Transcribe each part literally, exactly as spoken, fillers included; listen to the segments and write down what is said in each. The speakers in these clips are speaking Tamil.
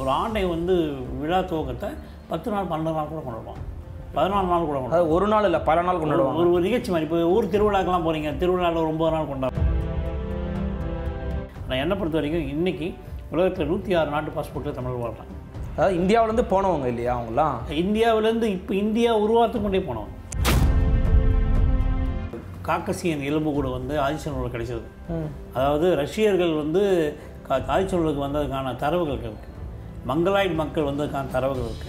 ஒரு ஆண்டை வந்து விழா துவக்கத்தை பத்து நாள் பன்னெண்டு நாள் கூட கொண்டாடுவாங்க, பதினாலு நாள் கூட கொண்டாடுவாங்க. ஒரு நாள் இல்லை பல நாள் கொண்டாடுவாங்க. ஒரு ஒரு நிகழ்ச்சி மாதிரி. இப்போ ஊர் திருவிழாக்கெல்லாம் போகிறீங்க, திருவிழாவில் ஒரு ஒம்பது நாள் கொண்டாடுவோம். நான் என்னை பொறுத்த வரைக்கும் இன்றைக்கி உலகத்தில் நூற்றி ஆறு நாட்டு பாஸ்போர்ட்டில் தமிழ் வாழ்றாங்க. அதாவது இந்தியாவிலேருந்து போனவங்க இல்லையா அவங்களாம்? இந்தியாவிலேருந்து இப்போ இந்தியா உருவாத்து கொண்டே போனவங்க. காக்கசியன் எலும்புக்கூடு வந்து ஆதிச்சநல்லூரில் கிடைச்சது. அதாவது ரஷ்யர்கள் வந்து கா ஆதிச்சநல்லூருக்கு வந்ததுக்கான தரவுகள் இருக்குது, மங்களாய்டு மக்கள் வந்ததுக்கான தரவுகள் இருக்குது.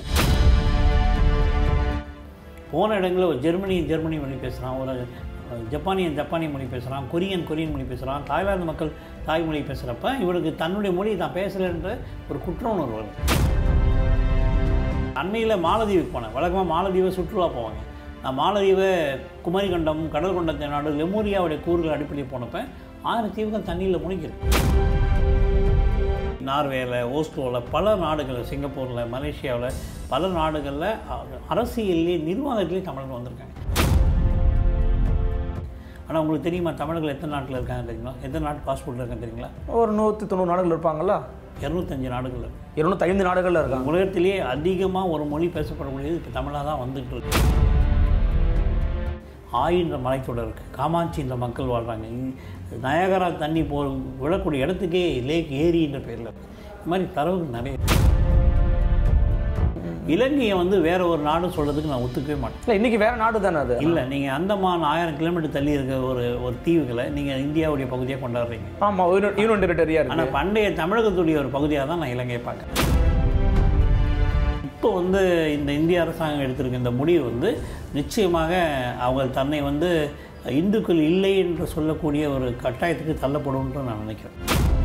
போன இடங்களில் ஒரு ஜெர்மனி ஜெர்மனி மொழி பேசுகிறான், ஒரு ஜப்பானியன் ஜப்பானிய மொழி பேசுகிறான், கொரியன் கொரியன் மொழி பேசுகிறான், தாய்லாந்து மக்கள் தாய்மொழி பேசுகிறப்ப இவனுக்கு தன்னுடைய மொழி தான் பேசலைன்ற ஒரு குற்ற உணர்வு வருது. அன்னையில் மாலதீவுக்கு போனேன். வழக்கமாக மாலதீவை சுற்றுலா போவாங்க. நான் மாலதீவை குமரிக்கண்டம், கடல் கொண்ட நாடு, லெமூரியாவுடைய கூறுகள் அடிப்படையில் போனப்போ ஆயிரம் தீவுகள் தண்ணியில் முனைக்கிறது. நார்வேயில், ஓஸ்லோவில், பல நாடுகளில், சிங்கப்பூரில், மலேசியாவில், பல நாடுகளில் அரசியல்லே நிர்வாகத்திலே தமிழர்கள் வந்திருக்காங்க. ஆனால் உங்களுக்கு தெரியுமா தமிழர்கள் எத்தனை நாட்டில் இருக்காங்க தெரியுங்களா? எத்தனை நாட்டு பாஸ்போர்ட்டில் இருக்காங்க தெரியுங்களா? ஒரு நூற்றி தொண்ணூறு நாடுகள் இருப்பாங்களா? இரநூத்தஞ்சு நாடுகள் இருநூத்தைந்து நாடுகளில் இருக்காங்க. உலகத்திலேயே அதிகமாக ஒரு மொழி பேசப்படக்கூடியது இப்போ தமிழாக தான் வந்துட்டு இருக்கு. ஆயின்ற மலைத்தொடர் இருக்குது, காமாட்சின்ற மக்கள் வாழ்கிறாங்க, நயகரா தண்ணி போ விழக்கூடிய இடத்துக்கே லேக் ஏரின்ற பேரில் இருக்குது. இது மாதிரி தரவுகள் நிறைய. இலங்கையை வந்து வேற ஒரு நாடு சொல்கிறதுக்கு நான் ஒத்துக்கவே மாட்டேன். இல்லை, இன்றைக்கி வேறு நாடு தானே அது? இல்லை, நீங்கள் அந்தமான் ஆயிரம் கிலோமீட்டர் தள்ளி இருக்க ஒரு ஒரு தீவுகளை நீங்கள் இந்தியாவுடைய பகுதியாக கொண்டாடுறீங்க. ஆமாம், யூனியன் டெரிட்டரியாக இருக்குது. ஆனால் பண்டைய தமிழகத்துடைய ஒரு பகுதியாக தான் நான் இலங்கையை பார்க்குறேன். இப்போ வந்து இந்த இந்திய அரசாங்கம் எடுத்திருக்க இந்த முடிவு வந்து நிச்சயமாக அவங்க தன்னை வந்து இந்துக்கள் இல்லை என்று சொல்லக்கூடிய ஒரு கட்டாயத்துக்கு தள்ளப்படும்னு நான் நினைக்கிறேன்.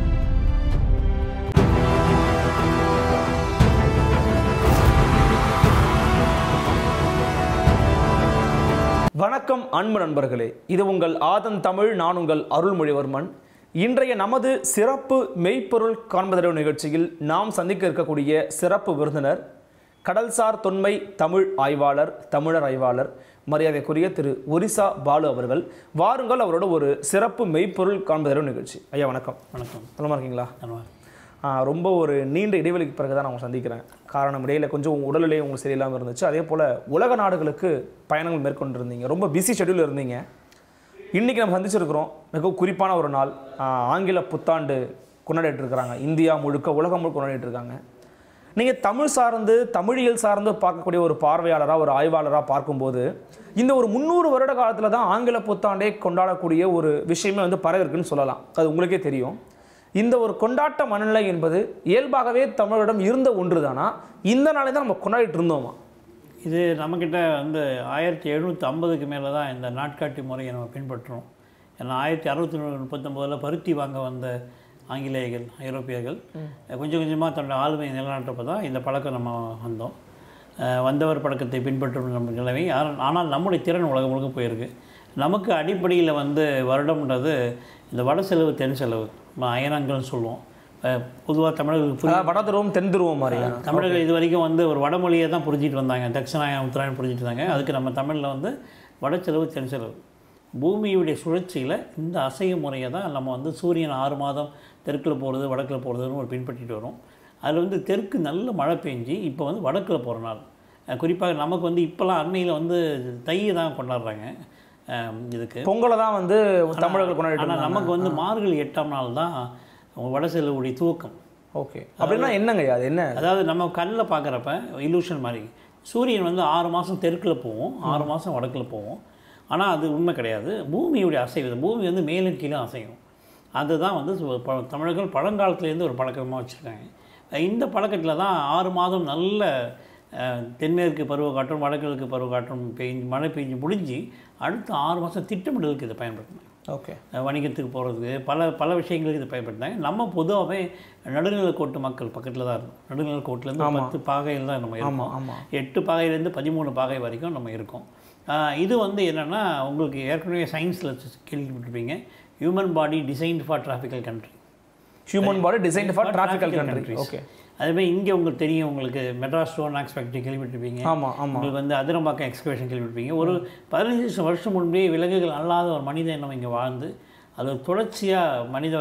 வணக்கம் அன்பு நண்பர்களே, இது உங்கள் ஆதன் தமிழ், நான் உங்கள் அருள்மொழிவர்மன். இன்றைய நமது சிறப்பு மெய்ப்பொருள் காண்பதறிவு நிகழ்ச்சியில் நாம் சந்திக்க இருக்கக்கூடிய சிறப்பு விருந்தினர் கடல்சார் தொன்மை தமிழ் ஆய்வாளர், தமிழர் ஆய்வாளர், மரியாதைக்குரிய திரு ஒரிசா பாலு அவர்கள். வாருங்கள் அவரோட ஒரு சிறப்பு மெய்ப்பொருள் காண்பதறிவு நிகழ்ச்சி. ஐயா வணக்கம். வணக்கம். நல்லா இருக்கீங்களா? நல்லா. ரொம்ப ஒரு நீண்ட இடைவெளிக்கு பிறகு தான் நான் சந்திக்கிறேன். காரணம் இடையில் கொஞ்சம் உடல்நிலை உங்களுக்கு சரியில்லாமல் இருந்துச்சு. அதே போல் உலக நாடுகளுக்கு பயணங்கள் மேற்கொண்டிருந்தீங்க, ரொம்ப பிஸி ஷெட்யூல் இருந்தீங்க. இன்றைக்கி நம்ம சந்திச்சிருக்கிறோம் மிக குறிப்பான ஒரு நாள். ஆங்கில புத்தாண்டு கொண்டாடிட்டு இருக்கிறாங்க, இந்தியா முழுக்க உலகம் முழுக்க கொண்டாடிட்டு இருக்காங்க. நீங்கள் தமிழ் சார்ந்து தமிழியல் சார்ந்து பார்க்கக்கூடிய ஒரு பார்வையாளராக, ஒரு ஆய்வாளராக பார்க்கும்போது இந்த ஒரு முந்நூறு வருட காலத்தில் தான் ஆங்கில புத்தாண்டை கொண்டாடக்கூடிய ஒரு விஷயமே வந்து பரவிருக்குன்னு சொல்லலாம். அது உங்களுக்கே தெரியும். இந்த ஒரு கொண்டாட்ட மனநிலை என்பது இயல்பாகவே தமிழரிடம் இருந்த ஒன்று தானா? இந்த நாளை தான் நம்ம கொண்டாடிட்டு இருந்தோமா? இது நம்மக்கிட்ட வந்து ஆயிரத்தி எழுநூற்றி ஐம்பதுக்கு மேலே தான் இந்த நாட்காட்டி முறையை நம்ம பின்பற்றுறோம். ஏன்னா ஆயிரத்தி அறுபத்தி முப்பத்தொம்போதில் பருத்தி வாங்க வந்த ஆங்கிலேயர்கள், ஐரோப்பியர்கள் கொஞ்சம் கொஞ்சமாக தன்னோட ஆளுமையை நிலநாட்டப்போ தான் இந்த பழக்கம் நம்ம வந்தோம். வந்தவர் பழக்கத்தை பின்பற்றும் நம்ம நிலைமை. ஆனால் நம்முடைய திறன் உலகம் முழுக்க போயிருக்கு. நமக்கு அடிப்படையில் வந்து வருடம்ன்றது இந்த வட செலவு தென் செலவு அயனங்கள்னு சொல்லுவோம். பொதுவாக தமிழர்களுக்கு வட துருவம் தென் துருவம் மாதிரி தமிழர்கள் இது வரைக்கும் வந்து ஒரு வடமொழியை தான் புரிஞ்சிட்டு வந்தாங்க, தட்சிணாயனம் உத்தராயணம் புரிஞ்சிட்டு இருந்தாங்க. அதுக்கு நம்ம தமிழில் வந்து வட செலவு தென் செலவு. பூமியுடைய சுழற்சியில் இந்த அசைவு முறையை தான் நம்ம வந்து சூரியன் ஆறு மாதம் தெற்கில் போகிறது வடக்கில் போகிறதுன்னு ஒரு பின்பற்றிட்டு வரும். அதில் வந்து தெற்கு நல்ல மழை பெஞ்சு இப்போ வந்து வடக்கில் போகிற நாள். குறிப்பாக நமக்கு வந்து இப்போலாம் அண்மையில் வந்து தையை தான் கொண்டாடுறாங்க. இதுக்கு பொங்கலை தான் வந்து தமிழர்கள் கொண்டாடிட்டு. ஆனால் நமக்கு வந்து மார்கழி எட்டாம் நாள் தான் வட செலவுடைய துவக்கம். ஓகே, அப்படின்னா என்னங்க அது? என்ன அதாவது நம்ம கண்ணில் பார்க்குறப்ப இலூஷன் மாதிரி சூரியன் வந்து ஆறு மாதம் தெற்கில் போவோம், ஆறு மாதம் வடக்கில் போவோம். ஆனால் அது உண்மை கிடையாது. பூமியுடைய அசைவு, பூமி வந்து மேலும் கீழே அசையும். அதுதான் வந்து தமிழர்கள் பழங்காலத்துலேருந்து ஒரு பழக்கமாக வச்சுருக்காங்க. இந்த பழக்கத்தில் தான் ஆறு மாதம் நல்ல தென்மேற்கு பருவ காற்றும் வடகிழக்கு பருவ காற்றும் பெய்ஞ்சு மழை பெஞ்சு முடிஞ்சு அடுத்த ஆறு மாதம் திட்டமிடலுக்கு இதை பயன்படுத்தினாங்க. ஓகே, வணிகத்துக்கு போகிறதுக்கு பல பல விஷயங்களுக்கு இதை பயன்படுத்தினாங்க. நம்ம பொதுவாகவே நடுநிலக்கோட்டு மக்கள் பக்கத்தில் தான் இருக்கும். நடுநிலக்கோட்டிலேருந்து பத்து பாகையில் தான் நம்ம இருக்கோம். எட்டு பாகையிலேருந்து பதிமூணு பாகை வரைக்கும் நம்ம இருக்கோம். இது வந்து என்னென்னா, உங்களுக்கு ஏற்கனவே சயின்ஸில் கேள்விப்பட்டிருப்பீங்க, human body designed for tropical country. Human body designed for tropical country. Okay, அதுமாதிரி இங்கே உங்களுக்கு தெரியும், உங்களுக்கு மெட்ராஸ் ஸ்டோன் ஆக்ஸ் ஃபேக்ட்ரி கேள்விப்பட்டிருப்பீங்க. ஆமாம் ஆமாம். உங்களுக்கு வந்து அதிரம்பாக்கம் எக்ஸ்கவேஷன் கேள்விப்பட்டிருப்பீங்க. ஒரு பதினஞ்சு வருஷம் முன்பே விலங்குகள் அல்லாத ஒரு மனித இனம் இங்கே வாழ்ந்து அது தொடர்ச்சியாக மனித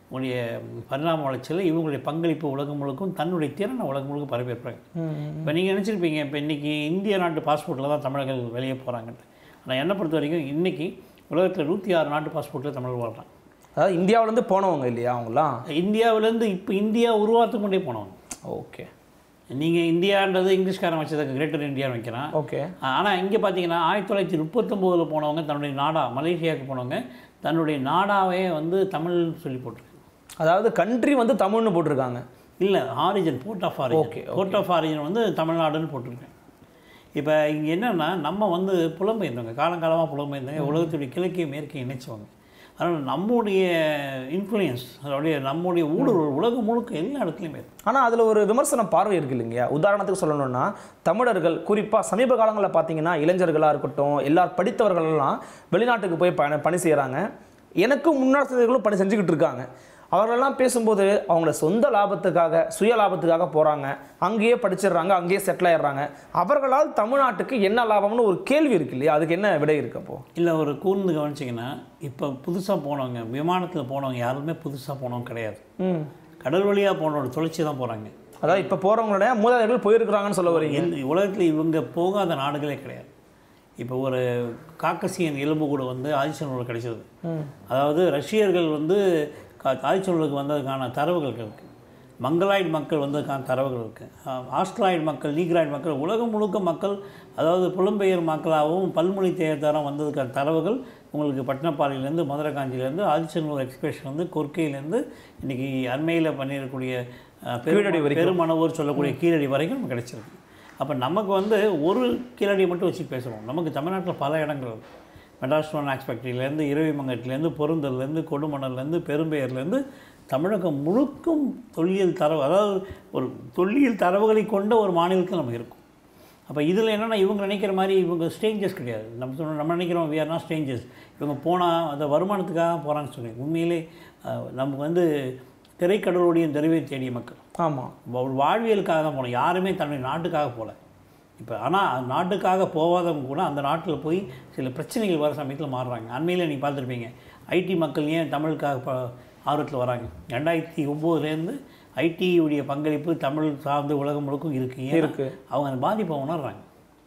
உடைய பரிணாம வளர்ச்சியில் இவங்களுடைய பங்களிப்பு உலகம் முழுக்கும் தன்னுடைய திறனை உலகம் முழுக்க பரப்பியிருப்பாங்க. இப்போ நீங்கள் நினச்சிருப்பீங்க இப்போ இன்றைக்கி இந்திய நாட்டு பாஸ்போர்ட்டில் தான் தமிழர்கள் வெளியே போகிறாங்கன்ட்டு. ஆனால் என்னை பொறுத்த வரைக்கும் இன்றைக்கி உலகத்தில் நூற்றி ஆறு நாட்டு பாஸ்போர்ட்டில் தமிழர்கள் வாழ்றாங்க. அதாவது இந்தியாவிலேருந்து போனவங்க இல்லையா அவங்களாம்? இந்தியாவிலேருந்து இப்போ இந்தியா உருவாக்க கொண்டே போனவங்க. ஓகே. நீங்கள் இந்தியான்றது இங்கிலீஷ்காரன் வச்சதுக்கு கிரேட்டர் இந்தியான்னு வைக்கிறான். ஓகே. ஆனால் இங்கே பார்த்தீங்கன்னா ஆயிரத்தி தொள்ளாயிரத்தி முப்பத்தொம்போதில் போனவங்க தன்னுடைய நாடா மலேசியாவுக்கு போனவங்க தன்னுடைய நாடாவே வந்து தமிழ்னு சொல்லி போட்டிருக்காங்க. அதாவது கண்ட்ரி வந்து தமிழ்னு போட்டிருக்காங்க. இல்லை, origin, port of origin. Okay. Port of origin வந்து தமிழ்நாடுன்னு போட்டிருக்கேன். இப்போ இங்கே என்னென்னா நம்ம வந்து புலம்பெயர்ந்தவங்க, காலங்காலமாக புலம்பெயர்ந்தவங்க, உலகத்துடைய கிழக்கையும் மேற்கே இணைச்சவங்க. அதனால் நம்முடைய இன்ஃப்ளூயன்ஸ், அதோடைய நம்முடைய ஊடுருவல் உலகம் முழுக்க எல்லா இடத்துலையுமே. ஆனால் அதில் ஒரு விமர்சன பார்வை இருக்குது இல்லைங்க. உதாரணத்துக்கு சொல்லணும்னா தமிழர்கள் குறிப்பாக சமீப காலங்களில் பார்த்தீங்கன்னா இளைஞர்களாக இருக்கட்டும், எல்லார் படித்தவர்களெல்லாம் வெளிநாட்டுக்கு போய் பணி பணி செய்கிறாங்க. எனக்கும் முன்னாள் பணி செஞ்சுக்கிட்டு இருக்காங்க. அவர்களெல்லாம் பேசும்போது அவங்கள சொந்த லாபத்துக்காக சுய லாபத்துக்காக போகிறாங்க, அங்கேயே படிச்சிடுறாங்க, அங்கேயே செட்டில் ஆயிடுறாங்க. அவர்களால் தமிழ்நாட்டுக்கு என்ன லாபம்னு ஒரு கேள்வி இருக்கு இல்லையா? அதுக்கு என்ன விடை இருக்கு? அப்போ இல்லை, ஒரு கூர்ந்து கவனிச்சிங்கன்னா இப்போ புதுசாக போனவங்க, விமானத்தில் போனவங்க யாருமே புதுசாக போனவங்க கிடையாது. ம் கடல் வழியாக போனோட தொலைச்சி தான் போகிறாங்க. அதாவது இப்போ போகிறவங்களோட மூதாதையர்கள் போயிருக்கிறாங்கன்னு சொல்ல வரீங்க. உலகத்தில் இவங்க போகாத நாடுகளே கிடையாது. இப்போ ஒரு காக்கசியன் எலும்பு கூட வந்து ஆதிச்சநல்லூர் கிடைச்சது. அதாவது ரஷ்யர்கள் வந்து ஆதிச்சநல்லூருக்கு வந்ததுக்கான தரவுகள் இருக்குது. மங்களாய்டு மக்கள் வந்ததுக்கான தரவுகள் இருக்குது. ஆஸ்ட்ராய்டு மக்கள், நீக்ராய்டு மக்கள், உலகம் முழுக்க மக்கள், அதாவது புலம்பெயர் மக்களாகவும் பல்மொழி தேர்தரம் வந்ததுக்கான தரவுகள் உங்களுக்கு பட்டினப்பாளையிலேருந்து, மதுரை காஞ்சியிலேருந்து, ஆதிச்சநல்லூர் எக்ஸ்பிரஷன் வந்து கொர்க்கையிலேருந்து இன்றைக்கி அண்மையில் பண்ணியிருக்கக்கூடிய பெருமடி பெருமணவூர் சொல்லக்கூடிய கீழடி வரைக்கும் நமக்கு கிடைச்சிருக்கு. அப்போ நமக்கு வந்து ஒரு கீழடியை மட்டும் வச்சு பேசுகிறோம். நமக்கு தமிழ்நாட்டில் பல இடங்கள், மெட்ராஸ் ஸ்டோன் ஃபேக்ட்ரியிலேருந்து, இரவிமங்கலத்துலேருந்து, பொருந்தல்லேருந்து, கொடுமணல்லேருந்து, பெரும்பெயர்லேருந்து தமிழகம் முழுக்கும் தொல்லியல் தரவு, அதாவது ஒரு தொல்லியல் தரவுகளை கொண்ட ஒரு மாநிலத்தில் நம்ம இருக்கும். அப்போ இதில் என்னென்னா இவங்க நினைக்கிற மாதிரி இவங்க ஸ்ட்ரேஞ்சர்ஸ் கிடையாது. நம்ம சொன்ன நம்ம நினைக்கிறோம் வி ஆர் நாட் ஸ்ட்ரேஞ்சர்ஸ். இவங்க போனால் அந்த வருமானத்துக்காக போகிறான்னு சொல்லி உண்மையிலே நமக்கு வந்து திரைக்கடலுடைய தெருவை தேடிய மக்கள். ஆமாம், ஒரு வாழ்வியலுக்காக தான் போனோம். யாருமே தன்னுடைய நாட்டுக்காக போகல. இப்போ ஆனால் நாட்டுக்காக போகாதவங்க கூட அந்த நாட்டில் போய் சில பிரச்சனைகள் வர சமயத்தில் மாறுறாங்க. அண்மையில் நீங்கள் பார்த்துருப்பீங்க, ஐடி மக்கள் ஏன் தமிழுக்காக ஆர்வத்தில் வராங்க. ரெண்டாயிரத்தி ஒம்போதுலேருந்து ஐடியுடைய பங்களிப்பு தமிழ் சார்ந்து உலகம் முழுக்கும் இருக்குது இருக்குது அவங்க அந்த பாதிப்பை உணர்றாங்க.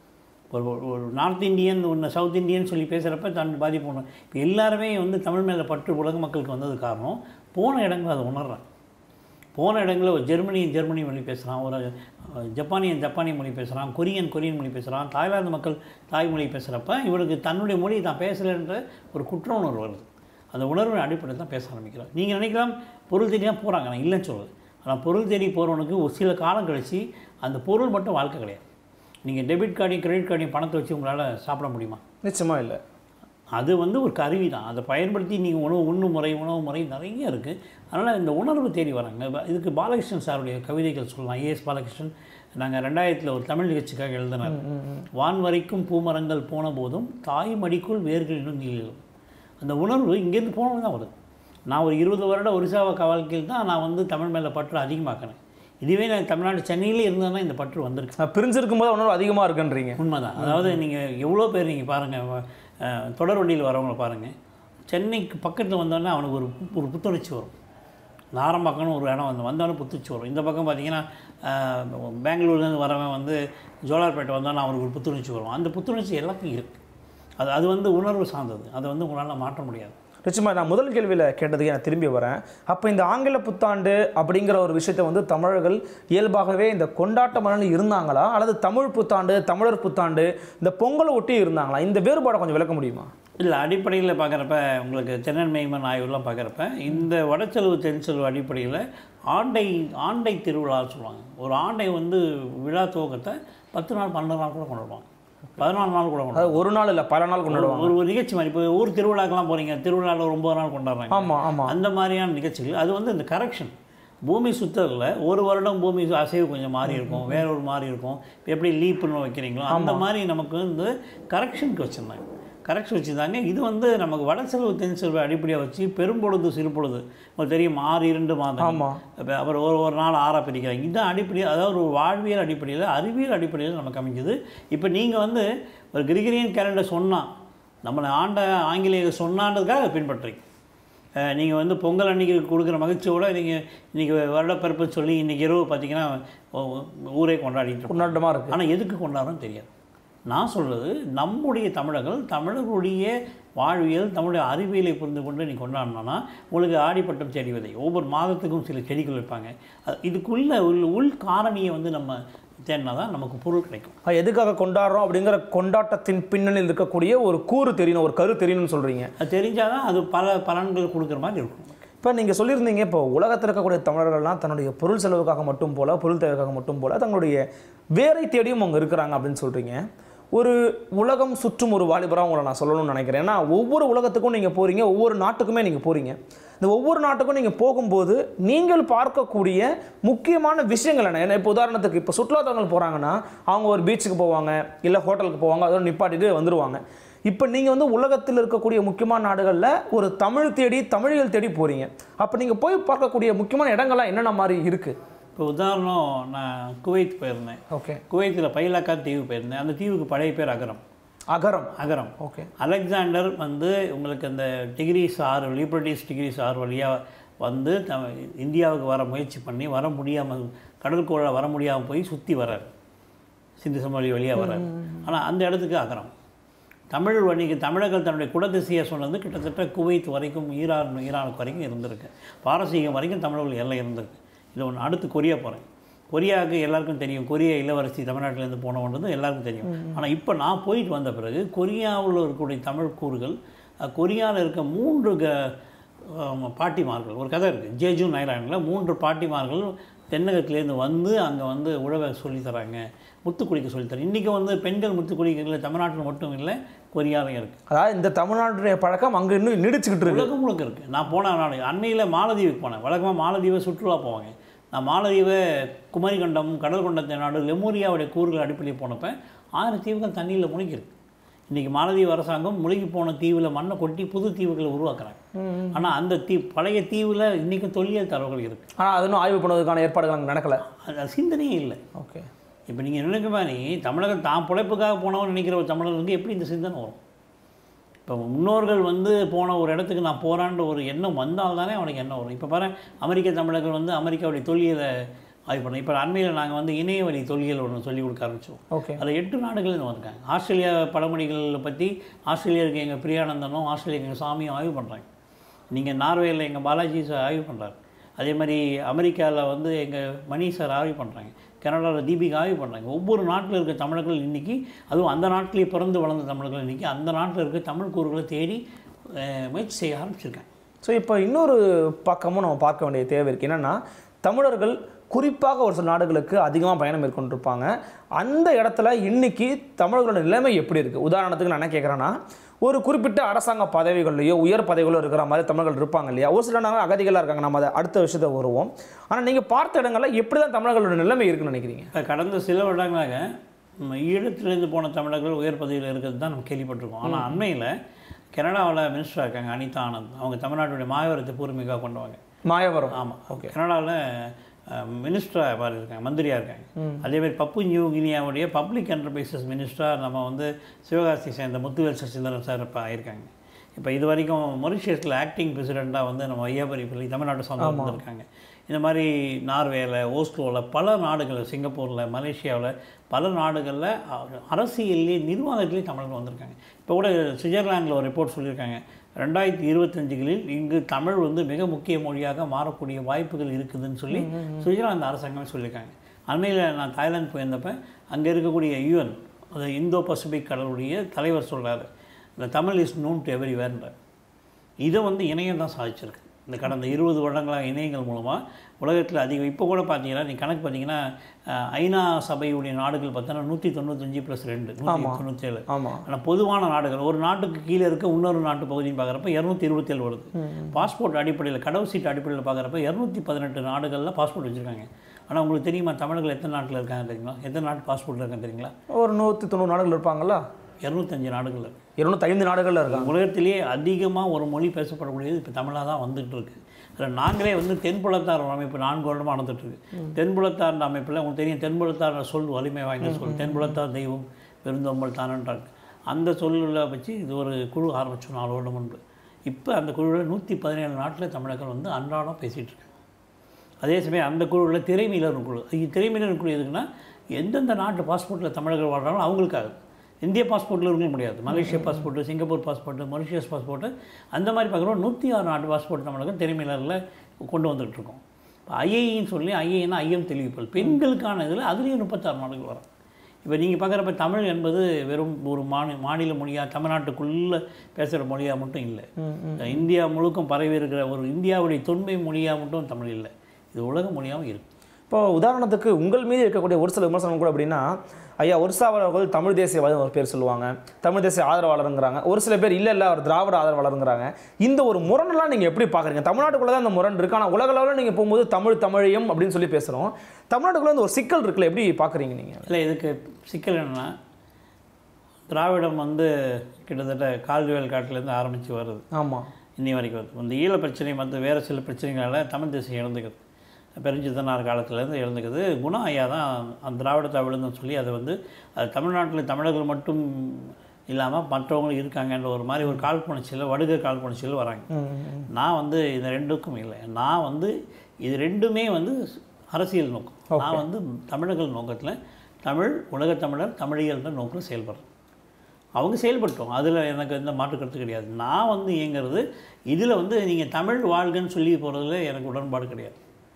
ஒரு ஒரு நார்த் இந்தியன் ஒன்று சவுத் இந்தியன் சொல்லி பேசுகிறப்ப தன் பாதிப்பு உணர். இப்போ எல்லாருமே வந்து தமிழ் மேலே பற்று உலக மக்களுக்கு வந்தது காரணம் போன இடங்கள் அதை உணர்றாங்க. போன இடங்களில் ஒரு ஜெர்மனியன் ஜெர்மனி மொழி பேசுகிறான், ஒரு ஜப்பானியன் ஜப்பானிய மொழி பேசுகிறான், கொரியன் கொரியன் மொழி பேசுகிறான், தாய்லாந்து மக்கள் தாய்மொழி பேசுகிறப்ப இவனுக்கு தன்னுடைய மொழி தான் பேசலைன்ற ஒரு குற்ற உணர்வு வருது. அந்த உணர்வின் அடிப்படையில் தான் பேச ஆரம்பிக்கிறோம். நீங்கள் நினைக்கலாம் பொருள் தேடி தான் போகிறாங்க, நான் இல்லைன்னு சொல்லுது. ஆனால் பொருள் தேடி போகிறவனுக்கு ஒரு சில காலம் கழித்து அந்த பொருள் மட்டும் வாழ்க்கை கிடையாது. நீங்கள் டெபிட் கார்டையும் கிரெடிட் கார்டையும் பணத்தை வச்சு உங்களால் சாப்பிட முடியுமா? நிச்சயமாக இல்லை. அது வந்து ஒரு கருவி தான். அதை பயன்படுத்தி நீங்கள் உணவு உண்ணு முறை உணவு முறை நிறைய இருக்குது. அதனால் இந்த உணர்வு தேடி வராங்க. இதுக்கு பாலகிருஷ்ணன் சாருடைய கவிதைகள் சொல்லலாம். ஐஏஎஸ் பாலகிருஷ்ணன் நாங்கள் ரெண்டாயிரத்தில் ஒரு தமிழ் நிகழ்ச்சிக்காக எழுதினார். வான் வரைக்கும் பூமரங்கள் போன போதும் தாய் மடிக்குள் வேர்கள் இன்னும் நீளும். அந்த உணர்வு இங்கேருந்து போனது தான் வருது. நான் ஒரு இருபது வருட ஒரிசாவை வாழ்க்கையில் தான் நான் வந்து தமிழ் மேலே பற்று அதிகமாக்கினேன். இதுவே நான் தமிழ்நாடு சென்னையிலே இருந்ததுன்னா இந்த பற்று வந்திருக்கு. பிரிஞ்சிருக்கும் போது உணர்வு அதிகமாக இருக்குன்றீங்க. உண்மைதான். அதாவது நீங்கள் எவ்வளோ பேர் நீங்கள் பாருங்கள், தொடர் வண்டியில் வரவங்களை பாருங்கள், சென்னைக்கு பக்கத்தில் வந்தோடனே அவனுக்கு ஒரு ஒரு புத்துணர்ச்சி வரும். நாரம்பாக்கம்னு ஒரு இடம் வந்து வந்தோடனே புத்துணர்ச்சி வரும். இந்த பக்கம் பார்த்தீங்கன்னா பெங்களூர்லேருந்து வரவன் வந்து ஜோலார்பேட்டை வந்தோடனே அவனுக்கு ஒரு புத்துணர்ச்சி வரும். அந்த புத்துணர்ச்சி எல்லாத்தையும் இருக்குது. அது அது வந்து உணர்வு சார்ந்தது. அதை வந்து உங்களால் மாற்ற முடியாது. நிச்சயமாக நான் முதல் கேள்வியில் கேட்டதுக்கு நான் திரும்பி வரேன். அப்போ இந்த ஆங்கில புத்தாண்டு அப்படிங்கிற ஒரு விஷயத்தை வந்து தமிழர்கள் இயல்பாகவே இந்த கொண்டாட்ட மனநிலை இருந்தாங்களா, அல்லது தமிழ் புத்தாண்டு தமிழர் புத்தாண்டு இந்த பொங்கலை ஒட்டி இருந்தாங்களா? இந்த வேறுபாடை கொஞ்சம் விளக்க முடியுமா? இல்லை, அடிப்படையில் பார்க்குறப்ப உங்களுக்கு சென்னன் மெய்மன் ஆய்வுலாம் பார்க்குறப்ப இந்த வடச்செலவு தென்செலவு அடிப்படையில் ஆண்டை ஆண்டை திருவிழா சொல்லுவாங்க. ஒரு ஆண்டை வந்து விழா துவக்கத்தை பத்து நாள் பன்னெண்டு நாள் கூட கொண்டாடுவாங்க. பதினாலு நாள் கூட கொண்டாடுவாங்க. ஒரு நாள் இல்லை பல நாள் கொண்டாடுவாங்க. ஒரு நிகழ்ச்சி மாதிரி இப்போ ஊர் திருவிழாக்கெல்லாம் போகிறீங்க, திருவிழாவில் ஒரு ஒம்பது நாள் கொண்டாடுறாங்க. ஆமாம் ஆமாம். அந்த மாதிரியான நிகழ்ச்சிகள் அது வந்து இந்த கரெக்ஷன். பூமி சுத்தரில் ஒரு வருடம் பூமி அசைவு கொஞ்சம் மாறி இருக்கும், வேற ஒரு மாதிரி இருக்கும். எப்படி லீப்புன்னு வைக்கிறீங்களோ அந்த மாதிரி நமக்கு வந்து கரெக்ஷனுக்கு வச்சுருந்தாங்க. கரெக்ஷன் வச்சுருந்தாங்க. இது வந்து நமக்கு வட செலவு தென் செலவு அடிப்படையாக வச்சு பெரும்பொழுது சிறுபொழுது உங்களுக்கு தெரியும், ஆறு இரண்டு மாதம், அப்புறம் ஒரு ஒரு நாள் ஆறாக பிரிக்கிறாங்க. இதுதான் அடிப்படையாக, அதாவது ஒரு வாழ்வியல் அடிப்படையில் அறிவியல் அடிப்படையில் நமக்கு அமைஞ்சது. இப்போ நீங்கள் வந்து ஒரு கிரிகரியன் கேலண்டர் சொன்னால் நம்மளை ஆண்ட ஆங்கிலேயர் சொன்னான்றதுக்காக அதை பின்பற்றுறீங்க. நீங்கள் வந்து பொங்கல் அன்றைக்கி கொடுக்குற மகிழ்ச்சியோடு நீங்கள் இன்றைக்கி வருடப்பிறப்புன்னு சொல்லி இன்றைக்கி இரவு பார்த்திங்கன்னா ஊரே கொண்டாடிட்டு கொண்டாட்டமாக இருக்குது. ஆனால் எதுக்கு கொண்டாடுறோன்னு தெரியாது. நான் சொல்கிறது நம்முடைய தமிழர்கள் தமிழர்களுடைய வாழ்வியல் தமிழுடைய அறிவியலை புரிந்து கொண்டு நீ கொண்டாடினோன்னா உங்களுக்கு ஆடிப்பட்டம் செடி விதை ஒவ்வொரு மாதத்துக்கும் சில செடிகள் வைப்பாங்க. இதுக்குள்ள உள் உள் காரணியை வந்து நம்ம தேடினா தான் நமக்கு பொருள் கிடைக்கும். எதுக்காக கொண்டாடுறோம் அப்படிங்கிற கொண்டாட்டத்தின் பின்னணியில் இருக்கக்கூடிய ஒரு கூறு தெரியணும், ஒரு கரு தெரியணும்னு சொல்கிறீங்க. அது தெரிஞ்சால் தான் அது பல பலன்கள் கொடுக்குற மாதிரி இருக்கும். இப்போ நீங்கள் சொல்லியிருந்தீங்க, இப்போ உலகத்தில் இருக்கக்கூடிய தமிழர்கள்லாம் தன்னுடைய பொருள் செலவுக்காக மட்டும் போல பொருள் தேவைக்காக மட்டும் போல தங்களுடைய வேரை தேடியும் அவங்க இருக்கிறாங்க அப்படின்னு சொல்கிறீங்க. ஒரு உலகம் சுற்றும் ஒரு வாலிபராக உங்களை நான் சொல்லணும்னு நினைக்கிறேன். ஏன்னா ஒவ்வொரு உலகத்துக்கும் நீங்கள் போகிறீங்க, ஒவ்வொரு நாட்டுக்குமே நீங்கள் போகிறீங்க. இந்த ஒவ்வொரு நாட்டுக்கும் நீங்கள் போகும்போது நீங்கள் பார்க்கக்கூடிய முக்கியமான விஷயங்கள் என்ன? ஏன்னா இப்போ உதாரணத்துக்கு இப்போ சுற்றுலாத்தலங்கள் போகிறாங்கன்னா அவங்க ஒரு பீச்சுக்கு போவாங்க, இல்லை ஹோட்டலுக்கு போவாங்க, அதோட நிப்பாட்டிட்டு வந்துடுவாங்க. இப்போ நீங்கள் வந்து உலகத்தில் இருக்கக்கூடிய முக்கியமான நாடுகளில் ஒரு தமிழ் தேடி தமிழியல் தேடி போகிறீங்க. அப்போ நீங்கள் போய் பார்க்கக்கூடிய முக்கியமான இடங்கள்லாம் என்னென்ன மாதிரி இருக்குது? இப்போ உதாரணம், நான் குவைத் போயிருந்தேன். ஓகே. குவைத்தில் பைலாக்கா தீவு போயிருந்தேன். அந்த தீவுக்கு பழைய பேர் அகரம். அகரம் அகரம் ஓகே. அலெக்சாண்டர் வந்து உங்களுக்கு அந்த டிகிரிஸ் ஆறு லிபர்டிஸ் டிகிரிஸ் ஆறு வழியாக வந்து த இந்தியாவுக்கு வர முயற்சி பண்ணி வர முடியாமல் கடற்கோளை வர முடியாமல் போய் சுற்றி வர்றார், சிந்து சமவெளி வழியாக வர்றார். ஆனால் அந்த இடத்துக்கு அகரம். தமிழ் வணிக தமிழர்கள் தன்னுடைய குடதிசையை சொன்னது கிட்டத்தட்ட குவைத் வரைக்கும் ஈரான் ஈரானுக்கு வரைக்கும் இருந்திருக்கு. பாரசீகம் வரைக்கும் தமிழர்கள் எல்லாம் இருந்திருக்கு. இது ஒன்று. அடுத்து கொரியா போகிறேன். கொரியாவுக்கு எல்லாருக்கும் தெரியும், கொரியா இளவரசி தமிழ்நாட்டிலேருந்து போனவன்றது எல்லாருக்கும் தெரியும். ஆனால் இப்போ நான் போயிட்டு வந்த பிறகு கொரியாவில் இருக்கக்கூடிய தமிழ் கூறுகள், கொரியாவில் இருக்க மூன்று க பாட்டிமார்கள், ஒரு கதை இருக்குது ஜேஜூன் ஐலாண்டில் மூன்று பாட்டிமார்கள் தென்னகத்திலேருந்து வந்து அங்கே வந்து உழவை சொல்லித்தராங்க, முத்து குளிக்க சொல்லித்தராங்க. இன்றைக்கி வந்து பெண்கள் முத்து குளிக்கிறதுல தமிழ்நாட்டில் மட்டும் இல்லை, கொரியாலையும் இருக்குது. அதாவது இந்த தமிழ்நாட்டுடைய பழக்கம் அங்கே இன்னும் நீடிச்சுக்கிட்டு இருக்கு, உலகம் முழுக்க இருக்குது. நான் போன நாடு அண்மையில் மாலதீவுக்கு போனேன். வழக்கமாக மாலதீவை சுற்றுலா போவாங்க. நான் மாலதீவை குமரிக்கண்டம் கடல் கொண்ட நாடு லெமூரியாவுடைய கூறுகள் அடிப்படையில் போனப்போ ஆயிரம் தீவுகள் தண்ணியில் முழுகிருக்கு. இன்றைக்கி மாலதீவு அரசாங்கம் முழுகி போன தீவில் மண்ணை கொட்டி புது தீவுகளை உருவாக்குறாங்க. ஆனால் அந்த தீ பழைய தீவில் இன்றைக்கி தொல்லியல் தரவுகள் இருக்குது. ஆனால் அது இன்னும் ஆய்வு பண்ணுவதற்கான ஏற்பாடுகள் அங்கே நடக்கலை, அது சிந்தனையே இல்லை. ஓகே. இப்போ நீங்கள் நினைக்க மாதிரி தமிழர்கள் தான் பிழைப்புக்காக போனவன் நினைக்கிற ஒரு தமிழர்களுக்கு எப்படி இந்த சிந்தனை வரும்? இப்போ முன்னோர்கள் வந்து போன ஒரு இடத்துக்கு நான் போகிறான்ற ஒரு எண்ணம் வந்தால் தானே அவனுக்கு எண்ணம் வரும். இப்போ பாரு, அமெரிக்க தமிழர்கள் வந்து அமெரிக்காவுடைய தொல்லியலை ஆய்வு பண்ணோம். இப்போ அண்மையில் நாங்கள் வந்து இணையவழி தொல்லியல் ஒன்று சொல்லிக் கொடுக்க ஆரம்பித்தோம். ஓகே. அதில் எட்டு நாடுகள்னு வந்திருக்காங்க. ஆஸ்திரேலியா பழமொழிகளை பற்றி ஆஸ்திரேலியாவுக்கு எங்கள் பிரியானந்தனும் ஆஸ்திரேலியா எங்கள் சாமியும் ஆய்வு பண்ணுறாங்க. நீங்கள் நார்வேயில் எங்கள் பாலாஜி சார் ஆய்வு பண்ணுறாரு. அதே மாதிரி அமெரிக்காவில் வந்து எங்கள் மணி சார் ஆய்வு பண்ணுறாங்க. கனடாவில் தீபிகா ஆய்வு பண்ணுறாங்க. ஒவ்வொரு நாட்டில் இருக்க தமிழர்கள் இன்றைக்கி, அதுவும் அந்த நாட்டிலேயே பிறந்து வளர்ந்த தமிழர்கள் இன்றைக்கி அந்த நாட்டில் இருக்க தமிழ் கூறுகளை தேடி முயற்சி செய்ய ஆரம்பிச்சிருக்காங்க. ஸோ இப்போ இன்னொரு பக்கமும் நம்ம பார்க்க வேண்டிய தேவை இருக்குது. என்னென்னா தமிழர்கள் குறிப்பாக ஒரு சில நாடுகளுக்கு அதிகமாக பயணம் மேற்கொண்டிருப்பாங்க. அந்த இடத்துல இன்றைக்கி தமிழர்களோட நிலைமை எப்படி இருக்குது? உதாரணத்துக்கு நான் என்ன கேட்குறேன்னா, ஒரு குறிப்பிட்ட அரசாங்க பதவிகள்லையோ உயர் பதவிகளோ இருக்கிற மாதிரி தமிழர்கள் இருப்பாங்க இல்லையா? ஒரு சில நாங்கள் அகதிகளாக இருக்காங்க. நம்ம அதை அடுத்த விஷயத்தை வருவோம். ஆனால் நீங்கள் பார்த்த இடங்களில் எப்படி தான் தமிழர்களோட நிலைமை இருக்குன்னு நினைக்கிறீங்க? இப்போ கடந்த சில வருடங்களாக ஈழத்திலிருந்து போன தமிழர்கள் உயர் பதவியில் இருக்கிறது தான் நம்ம கேள்விப்பட்டிருக்கோம். ஆனால் அண்மையில் கனடாவில் மினிஸ்டராக இருக்காங்க அனிதா ஆனந்த். அவங்க தமிழ்நாட்டுடைய மாயவரத்தை பூர்வீகாக கொண்டவங்க. மாயவரம். ஆமாம். ஓகே. கனடாவில் மினிஸ்டராக மாதிரி இருக்காங்க, மந்திரியாக இருக்காங்க. அதேமாதிரி பப்பு நியூ கினியாவுடைய பப்ளிக் என்டர்பிரைசஸ் மினிஸ்டராக நம்ம வந்து சிவகாசி சேர்ந்த முத்துவேல் சசிதரன் சார் இப்போ ஆயிருக்காங்க. இப்போ இது வரைக்கும் மொரிஷியஸில் ஆக்டிங் பிரசிடெண்ட்டாக வந்து நம்ம ஐயாபரி பிள்ளை தமிழ்நாட்டு சொந்தம் வந்திருக்காங்க. இந்த மாதிரி நார்வேயில், ஓஸ்லோவில், பல நாடுகளில், சிங்கப்பூரில், மலேசியாவில், பல நாடுகளில் அரசியல்லே நிர்வாகத்திலே தமிழர்கள் வந்திருக்காங்க. இப்போ கூட சுவிட்சர்லாண்டில் ஒரு ரிப்போர்ட் சொல்லியிருக்காங்க, ரெண்டாயிரத்தி இருபத்தஞ்சுகளில் இங்கு தமிழ் வந்து மிக முக்கிய மொழியாக மாறக்கூடிய வாய்ப்புகள் இருக்குதுன்னு சொல்லி சுவிட்சர்லாந்து அரசாங்கமே சொல்லியிருக்காங்க. அண்மையில் நான் தாய்லாந்து போயிருந்தப்போ அங்கே இருக்கக்கூடிய யூஎன், அது இந்தோ பசிபிக் கடலுடைய தலைவர் சொல்கிறார், இந்த தமிழ் இஸ் நோன் டு எவரி வேர்ன்ற. இதை வந்து இணையம் தான் சாதிச்சிருக்கு. இந்த கடந்த இருபது வருடங்களாக இணையங்கள் மூலமாக உலகத்தில் அதிகம். இப்போ கூட பார்த்தீங்கன்னா நீ கணக்கு பார்த்தீங்கன்னா ஐநா சபையுடைய நாடுகள் பார்த்தோன்னா நூற்றி தொண்ணூத்தஞ்சு ப்ளஸ் ரெண்டு நூற்றி தொண்ணூற்றி ஏழு. ஆனால் பொதுவான நாடுகள் ஒரு நாட்டுக்கு கீழே இருக்க இன்னொரு நாட்டு பகுதின்னு பார்க்குறப்ப இரநூத்தி இருபத்தி ஏழு வருது. பாஸ்போர்ட் அடிப்படையில், கடவு சீட்டு அடிப்படையில் பார்க்குறப்ப இரநூத்தி பதினெட்டு நாடுகளில் பாஸ்போர்ட் வச்சுருக்காங்க. ஆனால் உங்களுக்கு தெரியுமா தமிழர்கள் எத்தனை நாட்டில் இருக்காங்க தெரியுங்களா? எத்தனை நாட்டு பாஸ்போர்ட்டில் இருக்காங்க தெரியுங்களா? ஒரு நூற்றி தொண்ணூறு நாடுகள் இருப்பாங்களா? இரநூத்தஞ்சு நாடுகள் இருக்குது. இருநூத்தைந்து நாடுகளில் இருக்காங்க. உலகத்திலேயே அதிகமாக ஒரு மொழி பேசப்படக்கூடியது இப்போ தமிழாக தான் வந்துகிட்டு இருக்குது. அதில் நாங்களே வந்து தென்புலத்தார் அமைப்பு நான்கு வருடமாக நடந்துகிட்ருக்கு. தென்புலத்தார் அமைப்பில் உங்களுக்கு தெரியும், தென்புலத்தார் சொல் வலிமை வாய்ந்த சொல். தென்புலத்தார் தெய்வம் பெருந்தொம்பல் தானன்றாங்க. அந்த சொல்லில் வச்சு இது ஒரு குழு ஆரம்பித்தோம் நாலு வருடம் முன்பு. இப்போ அந்த குழுவில் நூற்றி பதினேழு நாட்டில் தமிழர்கள் வந்து அன்றாடம் பேசிகிட்டு இருக்காங்க. அதே சமயம் அந்த குழுவில் திரைமீளர் குழு, திரைமீளர் குழு எதுக்குன்னா எந்தெந்த நாட்டு பாஸ்போர்ட்டில் தமிழர்கள் வாழ்கிறாங்களோ அவங்களுக்காக. இந்திய பாஸ்போர்ட்டில் இருக்க முடியாது, Malaysia passport, Singapore passport, Mauritius passport, அந்த மாதிரி பார்க்குறோம் நூற்றி ஆறு நாட்டு பாஸ்போர்ட் தமிழகம் திரைமீளரில் கொண்டு வந்துகிட்ருக்கோம். இப்போ ஐஏன்னு சொல்லி ஐஏன்னா ஐயம் தெளிவிப்பல் பெண்களுக்கான இதில் அதுலேயும் முப்பத்தாறு நாடுகள் வரும். இப்போ நீங்கள் பார்க்குறப்ப தமிழ் என்பது வெறும் ஒரு மாநில மாநில மொழியாக தமிழ்நாட்டுக்குள்ளே பேசுகிற மொழியாக மட்டும் இல்லை, இந்தியா முழுக்கம் பரவி இருக்கிற ஒரு இந்தியாவுடைய தொன்மை மொழியாக மட்டும் தமிழ் இல்லை, இது உலக மொழியாகவும் இருக்குது. இப்போ உதாரணத்துக்கு உங்கள் மீது இருக்கக்கூடிய ஒரு சில விமர்சனம் கூட அப்படின்னா, ஐயா ஒருசாவர்கள் தமிழ் தேசியவாதி ஒரு பேர் சொல்லுவாங்க, தமிழ் தேசிய ஆதரவாளருங்கிறாங்க, ஒரு சில பேர் இல்லை இல்லை அவர் திராவிட ஆதரவாளருங்கிறாங்க. இந்த ஒரு முரண்லாம் நீங்கள் எப்படி பார்க்குறீங்க? தமிழ்நாட்டுக்குள்ளே தான் அந்த முரண் இருக்குது, ஆனால் உலக அளவில் நீங்கள் போகும்போது தமிழ் தமிழையும் அப்படின்னு சொல்லி பேசுகிறோம். தமிழ்நாட்டுக்குள்ளே அந்த ஒரு சிக்கல் இருக்குல்ல, எப்படி பார்க்குறீங்க நீங்கள்? இல்லை, இதுக்கு சிக்கல் என்னென்னா திராவிடம் வந்து கிட்டத்தட்ட கால்டுவேல் காட்டிலேருந்து ஆரம்பித்து வருது. ஆமாம், இன்னி வரைக்கும் வருது. இந்த ஈழ பிரச்சனை மற்ற வேறு சில பிரச்சனைகளால் தமிழ் தேசியம் இழந்துக்குது. பெருஞ்சித்தனார் காலத்துலேருந்து எழுந்துக்குது. குணா ஐயா தான் அந்த திராவிடத்தை விழுந்துன்னு சொல்லி அதை வந்து அது தமிழ்நாட்டில் தமிழர்கள் மட்டும் இல்லாமல் மற்றவங்களும் இருக்காங்கன்ற ஒரு மாதிரி ஒரு காழ்ப்புணர்ச்சியில் வடுக காழ்ப்புணர்ச்சியில் வராங்க. நான் வந்து இந்த ரெண்டுக்கும் இல்லை, நான் வந்து இது ரெண்டுமே வந்து அரசியல் நோக்கம். நான் வந்து தமிழர்கள் நோக்கத்தில் தமிழ் உலகத்தமிழர் தமிழியல்ன்ற நோக்கில் செயல்படுறேன். அவங்க செயல்பட்டோம், அதில் எனக்கு எந்த மாற்று கருத்து கிடையாது. நான் வந்து இயங்கிறது இதில் வந்து நீங்கள் தமிழ் வாழ்கன்னு சொல்லி போகிறதுல எனக்கு உடன்பாடு கிடையாது.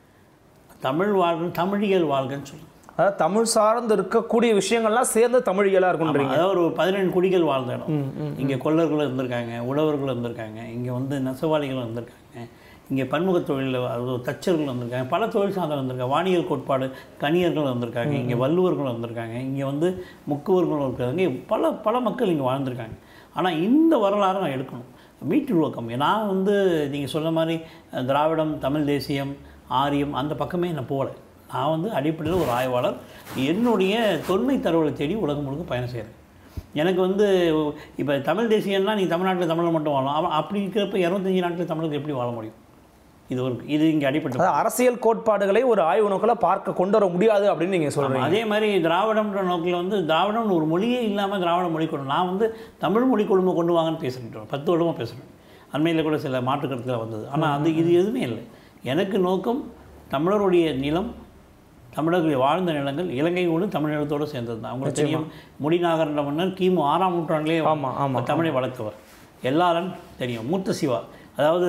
தமிழ் வாழ்கை தமிழியல் வாழ்கன்னு சொல்லுங்கள். அதாவது தமிழ் சார்ந்து இருக்கக்கூடிய விஷயங்கள்லாம் சேர்ந்து தமிழியலாக இருக்குன்றீங்க. அதாவது ஒரு பதினெண்டு குடிகள் வாழ்ந்த இடம். இங்கே கொல்லர்களும் இருந்திருக்காங்க, உழவர்களும் இருந்திருக்காங்க, இங்கே வந்து நெசவாளிகளும் இருந்திருக்காங்க, இங்கே பன்முக தொழிலில் அது தச்சர்கள் வந்திருக்காங்க, பல தொழில் சார்ந்த வந்திருக்காங்க, வானியல் கோட்பாடு கணியர்கள் வந்திருக்காங்க, இங்கே வள்ளுவர்கள் வந்திருக்காங்க, இங்கே வந்து முக்குவர்களும் இருக்காங்க, பல பல மக்கள் இங்கே வாழ்ந்திருக்காங்க. ஆனால் இந்த வரலாறு நான் எடுக்கணும், மீட்டுருவக்கம். நான் வந்து நீங்கள் சொன்ன மாதிரி திராவிடம், தமிழ் தேசியம், ஆரியம் அந்த பக்கமே நான் போகலை. நான் வந்து அடிப்படையில் ஒரு ஆய்வாளர், என்னுடைய தொன்மை தரவுகளை தேடி உலகம் முழுக்க பயணம் செய்கிறேன். எனக்கு வந்து இப்போ தமிழ் தேசியம்னா நீ தமிழ்நாட்டில் தமிழில் மட்டும் வாழலாம், அவன் அப்படி இருக்கிறப்ப இரநூத்தஞ்சு நாட்டில் தமிழுக்கு எப்படி வாழ முடியும்? இது ஒரு இது இங்கே அடிப்பட்ட அரசியல் கோட்பாடுகளை ஒரு ஆய்வு நோக்கில் பார்க்க கொண்டு வர முடியாது அப்படின்னு நீங்கள் சொல்கிறீங்க. அதே மாதிரி திராவிடம்ன்ற நோக்கில் வந்து திராவிடம்னு ஒரு மொழியே இல்லாமல் திராவிட மொழி கொண்டு நான் வந்து தமிழ் மொழி குழுமம் கொண்டு வாங்கன்னு பேசுகிறேன், பத்து வருடமாக பேசுகிறேன். அண்மையில் கூட சில மாற்று கருத்தில் வந்தது. ஆனால் அது இது எதுவுமே இல்லை. எனக்கு நோக்கம் தமிழருடைய நிலம், தமிழர்கள் வாழ்ந்த நிலங்கள் இலங்கையோடு தமிழகத்தோடு சேர்ந்தது தான். அவங்களுக்கு தெரியும், முடிநாகரன்ற மன்னர் கிமு ஆறாம் நூற்றாண்டிலே தமிழை வளர்த்தவர். எல்லாரும் தெரியும். மூத்த சிவா, அதாவது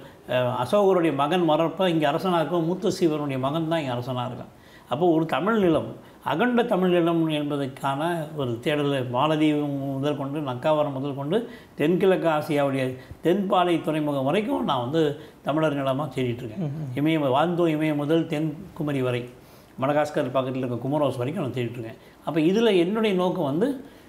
அசோகருடைய மகன் மறப்ப இங்கே அரசனாக இருக்கும், மூத்த சிவனுடைய மகன் தான் இங்கே அரசனாக இருக்கான். அப்போ ஒரு தமிழ் நிலம், அகண்ட தமிழ் நிலம் என்பதற்கான ஒரு தேடல் மாலதீவு முதல் கொண்டு நக்காவரம் முதல் கொண்டு தென்கிழக்கு ஆசியாவுடைய தென்பாலை துறைமுகம் வரைக்கும் நான் வந்து தமிழர் நிலமாக தேடிட்டுருக்கேன். இமயம் வாழ்ந்தோ இமயம் முதல் தென்குமரி வரை, மடகாஸ்கர் பக்கத்தில் இருக்க குமரோஸ் வரைக்கும் நான் தேடிட்டுருக்கேன். அப்போ இதில் என்னுடைய நோக்கம் வந்து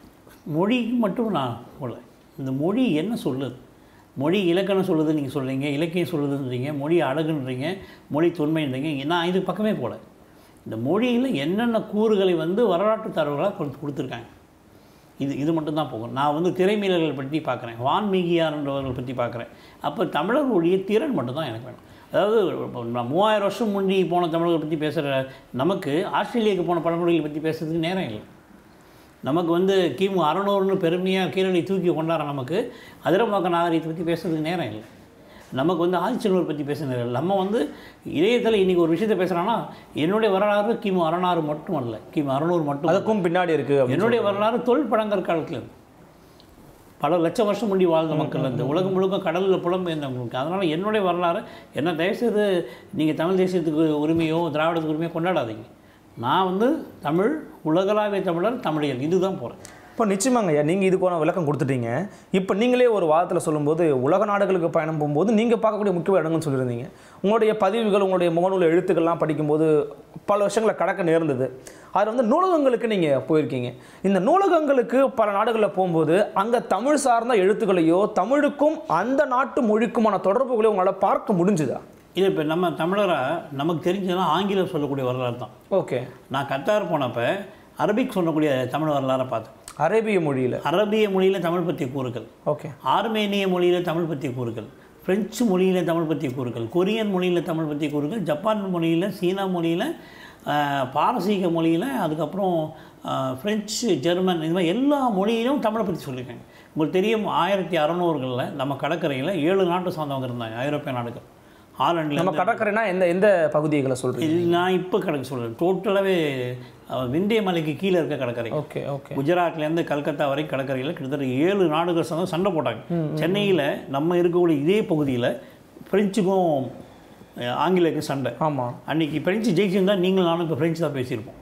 மொழி மட்டும் நான் போல, இந்த மொழி என்ன சொல்லுது, மொழி இலக்கணம் சொல்லுது நீங்கள் சொல்கிறீங்க, இலக்கியம் சொல்லுதுன்றீங்க, மொழி அழகுன்றீங்க, மொழி தொன்மைன்றீங்க. நான் இது பக்கமே போல. இந்த மொழியில் என்னென்ன கூறுகளை வந்து வரலாற்று தரவுகளாக கொண்டு கொடுத்துருக்காங்க, இது இது மட்டும்தான் போகும். நான் வந்து திரைமீறல்கள் பற்றி பார்க்குறேன், வான்மீகியார்ன்றவர்கள் பற்றி பார்க்குறேன். அப்போ தமிழர்களுடைய திறன் மட்டும்தான் எனக்கு வேணும். அதாவது மூவாயிரம் வருஷம் முன்னாடி போன தமிழர்கள் பற்றி பேசுகிற நமக்கு ஆஸ்திரேலியாவுக்கு போன பழங்குடிகளை பற்றி பேசுறதுக்கு நேரம் இல்லை. நமக்கு வந்து கிமு அறநூறுன்னு பெருமையாக கீழடி தூக்கி கொண்டாட நமக்கு அதிரம்பாக்க நாகரிகத்தை பற்றி பேசுறதுக்கு நேரம் இல்லை. நமக்கு வந்து ஆதிச்சநல்லூர் பற்றி பேச நேரம் இல்லை. நம்ம வந்து இதயத்தில் இன்றைக்கி ஒரு விஷயத்தை பேசுகிறோன்னா என்னுடைய வரலாறு கிமு அறநாறு மட்டும் அல்ல, கிமு அறநூறு மட்டும் அதுக்கும் பின்னாடி இருக்குது. என்னுடைய வரலாறு தொல் பழங்கற்காலத்தில் இருந்து பல லட்சம் வருஷம் முடி வாழ்ந்த மக்கள், அந்த உலகம் முழுக்க கடலில் புலம்பெயர்ந்தவங்களுக்கு. அதனால் என்னுடைய வரலாறு என்ன தயவுசெய்து நீங்கள் தமிழ் தேசியத்துக்கு உரிமையோ திராவிடத்துக்கு உரிமையோ கொண்டாடாதீங்க. நான் வந்து தமிழ், உலகளாவிய தமிழர், தமிழியல், இதுதான் போகிறேன். இப்போ நிச்சயமாங்க ஐயா, நீங்கள் இதுக்கான விளக்கம் கொடுத்துட்டீங்க. இப்போ நீங்களே ஒரு வாதத்தில் சொல்லும்போது உலக நாடுகளுக்கு பயணம் போகும்போது நீங்கள் பார்க்கக்கூடிய முக்கிய இடங்கள்னு சொல்லியிருந்தீங்க. உங்களுடைய பதிவுகள், உங்களுடைய முகநூல் எழுத்துக்கள்லாம் படிக்கும்போது பல விஷயங்களை கடக்க நேர்ந்தது. அதில் வந்து நூலகங்களுக்கு நீங்கள் போயிருக்கீங்க. இந்த நூலகங்களுக்கு பல நாடுகளில் போகும்போது அங்கே தமிழ் சார்ந்த எழுத்துக்களையோ தமிழுக்கும் அந்த நாட்டு மொழிக்குமான தொடர்புகளையோ உங்களால் பார்க்க முடிஞ்சுதா? இது இப்போ நம்ம தமிழராக நமக்கு தெரிஞ்சதுன்னா ஆங்கிலம் சொல்லக்கூடிய வரலாறு தான். ஓகே, நான் கத்தார் போனப்போ அரபிக் சொல்லக்கூடிய தமிழ் வரலாறை பார்த்தேன். அரேபிய மொழியில் அரபிய மொழியில் தமிழ் பற்றிய கூறுகள், ஓகே, ஆர்மேனிய மொழியில் தமிழ் பற்றிய கூறுகள், பிரெஞ்சு மொழியில் தமிழ் பற்றிய கூறுகள், கொரியன் மொழியில் தமிழ் பற்றிய கூறுகள், ஜப்பான் மொழியில், சீனா மொழியில், பாரசீக மொழியில், அதுக்கப்புறம் ஃப்ரெஞ்சு, ஜெர்மன், இது மாதிரி எல்லா மொழியிலும் தமிழை பற்றி சொல்லியிருக்காங்க. உங்களுக்கு தெரியும் ஆயிரத்தி அறநூறுகளில் நம்ம கடற்கரையில் ஏழு நாட்டு சார்ந்தவங்க இருந்தாங்க, ஐரோப்பிய நாடுகள். ஹாலண்டில் நம்ம கடற்கரைனா எந்த எந்த பகுதிகளை சொல்கிறீங்க? நான் இப்போ கடற்கரை சொல்கிறேன், டோட்டலாகவே விந்திய மலைக்கு கீழே இருக்க கடற்கரை. Okay okay. குஜராத்லேருந்து கல்கத்தா வரை கடற்கரையில் கிட்டத்தட்ட ஏழு நாடுகள் சார்ந்த சண்டை போட்டாங்க. சென்னையில் நம்ம இருக்கக்கூடிய இதே பகுதியில் ஃப்ரெஞ்சுக்கும் ஆங்கிலேயருக்கும் சண்டை. ஆமாம். அன்றைக்கி ஃப்ரெஞ்சு ஜெயிச்சிருந்தால் நீங்கள் நானும் இப்போ ஃப்ரெஞ்சு தான் பேசியிருப்போம்.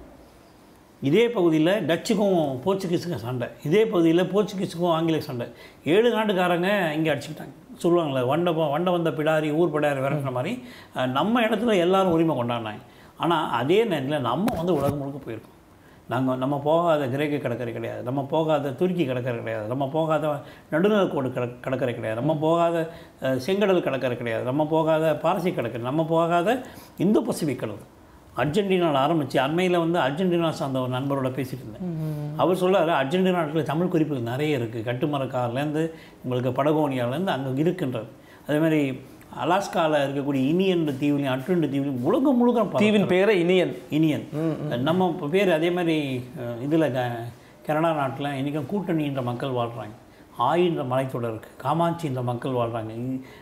இதே பகுதியில் டச்சுக்கும் போர்ச்சுகீஸுக்கும் சண்டை, இதே பகுதியில் போர்ச்சுகீஸுக்கும் ஆங்கிலேய சண்டை. ஏழு நாட்டுக்காரங்க இங்கே அடிச்சுக்கிட்டாங்க. சொல்லுவாங்களே வண்டை வண்டை வந்த பிடாரி ஊர் பிடாரி விரட்டுற மாதிரி நம்ம இடத்துல எல்லோரும் உரிமை கொண்டாடினாங்க. ஆனால் அதே நேரத்தில் நம்ம வந்து உலகம் முழுக்க போயிருக்கோம். நாங்கள் நம்ம போகாத கிரேக்க கடற்கரை கிடையாது, நம்ம போகாத துருக்கி கடற்கரை கிடையாது, நம்ம போகாத நடுநிலக்கோடு கட கடற்கரை கிடையாது, நம்ம போகாத செங்கடல் கடற்கரை கிடையாது, நம்ம போகாத பாரசீக கடற்கரை, நம்ம போகாத இந்தோ பசிபிக் கடல். அர்ஜென்டினாவில் ஆரம்பித்து அண்மையில் வந்து அர்ஜென்டினா சார்ந்த ஒரு நண்பரோட பேசிகிட்டு இருந்தேன். அவர் சொல்கிறார், அர்ஜென்டினா நாட்டில் தமிழ் குறிப்புகள் நிறைய இருக்குது, கட்டுமரக்கார்லேருந்து உங்களுக்கு படகோனியாவிலேருந்து அங்கே இருக்கின்றது. அதேமாதிரி அலாஸ்காவில் இருக்கக்கூடிய இனியன் தீவுலையும் அட்டுண்டு தீவுலையும் உலகம் முழுக்க தீவின் பேரை இனியன் இனியன் நம்ம பேர். அதே மாதிரி இதில் கனடா நாட்டில் இன்றைக்கும் கூட்டணின்ற மக்கள் வாழ்கிறாங்க, ஆயின்ற மலைத்தொடர் இருக்குது, காமாட்சின்ற மக்கள் வாழ்கிறாங்க,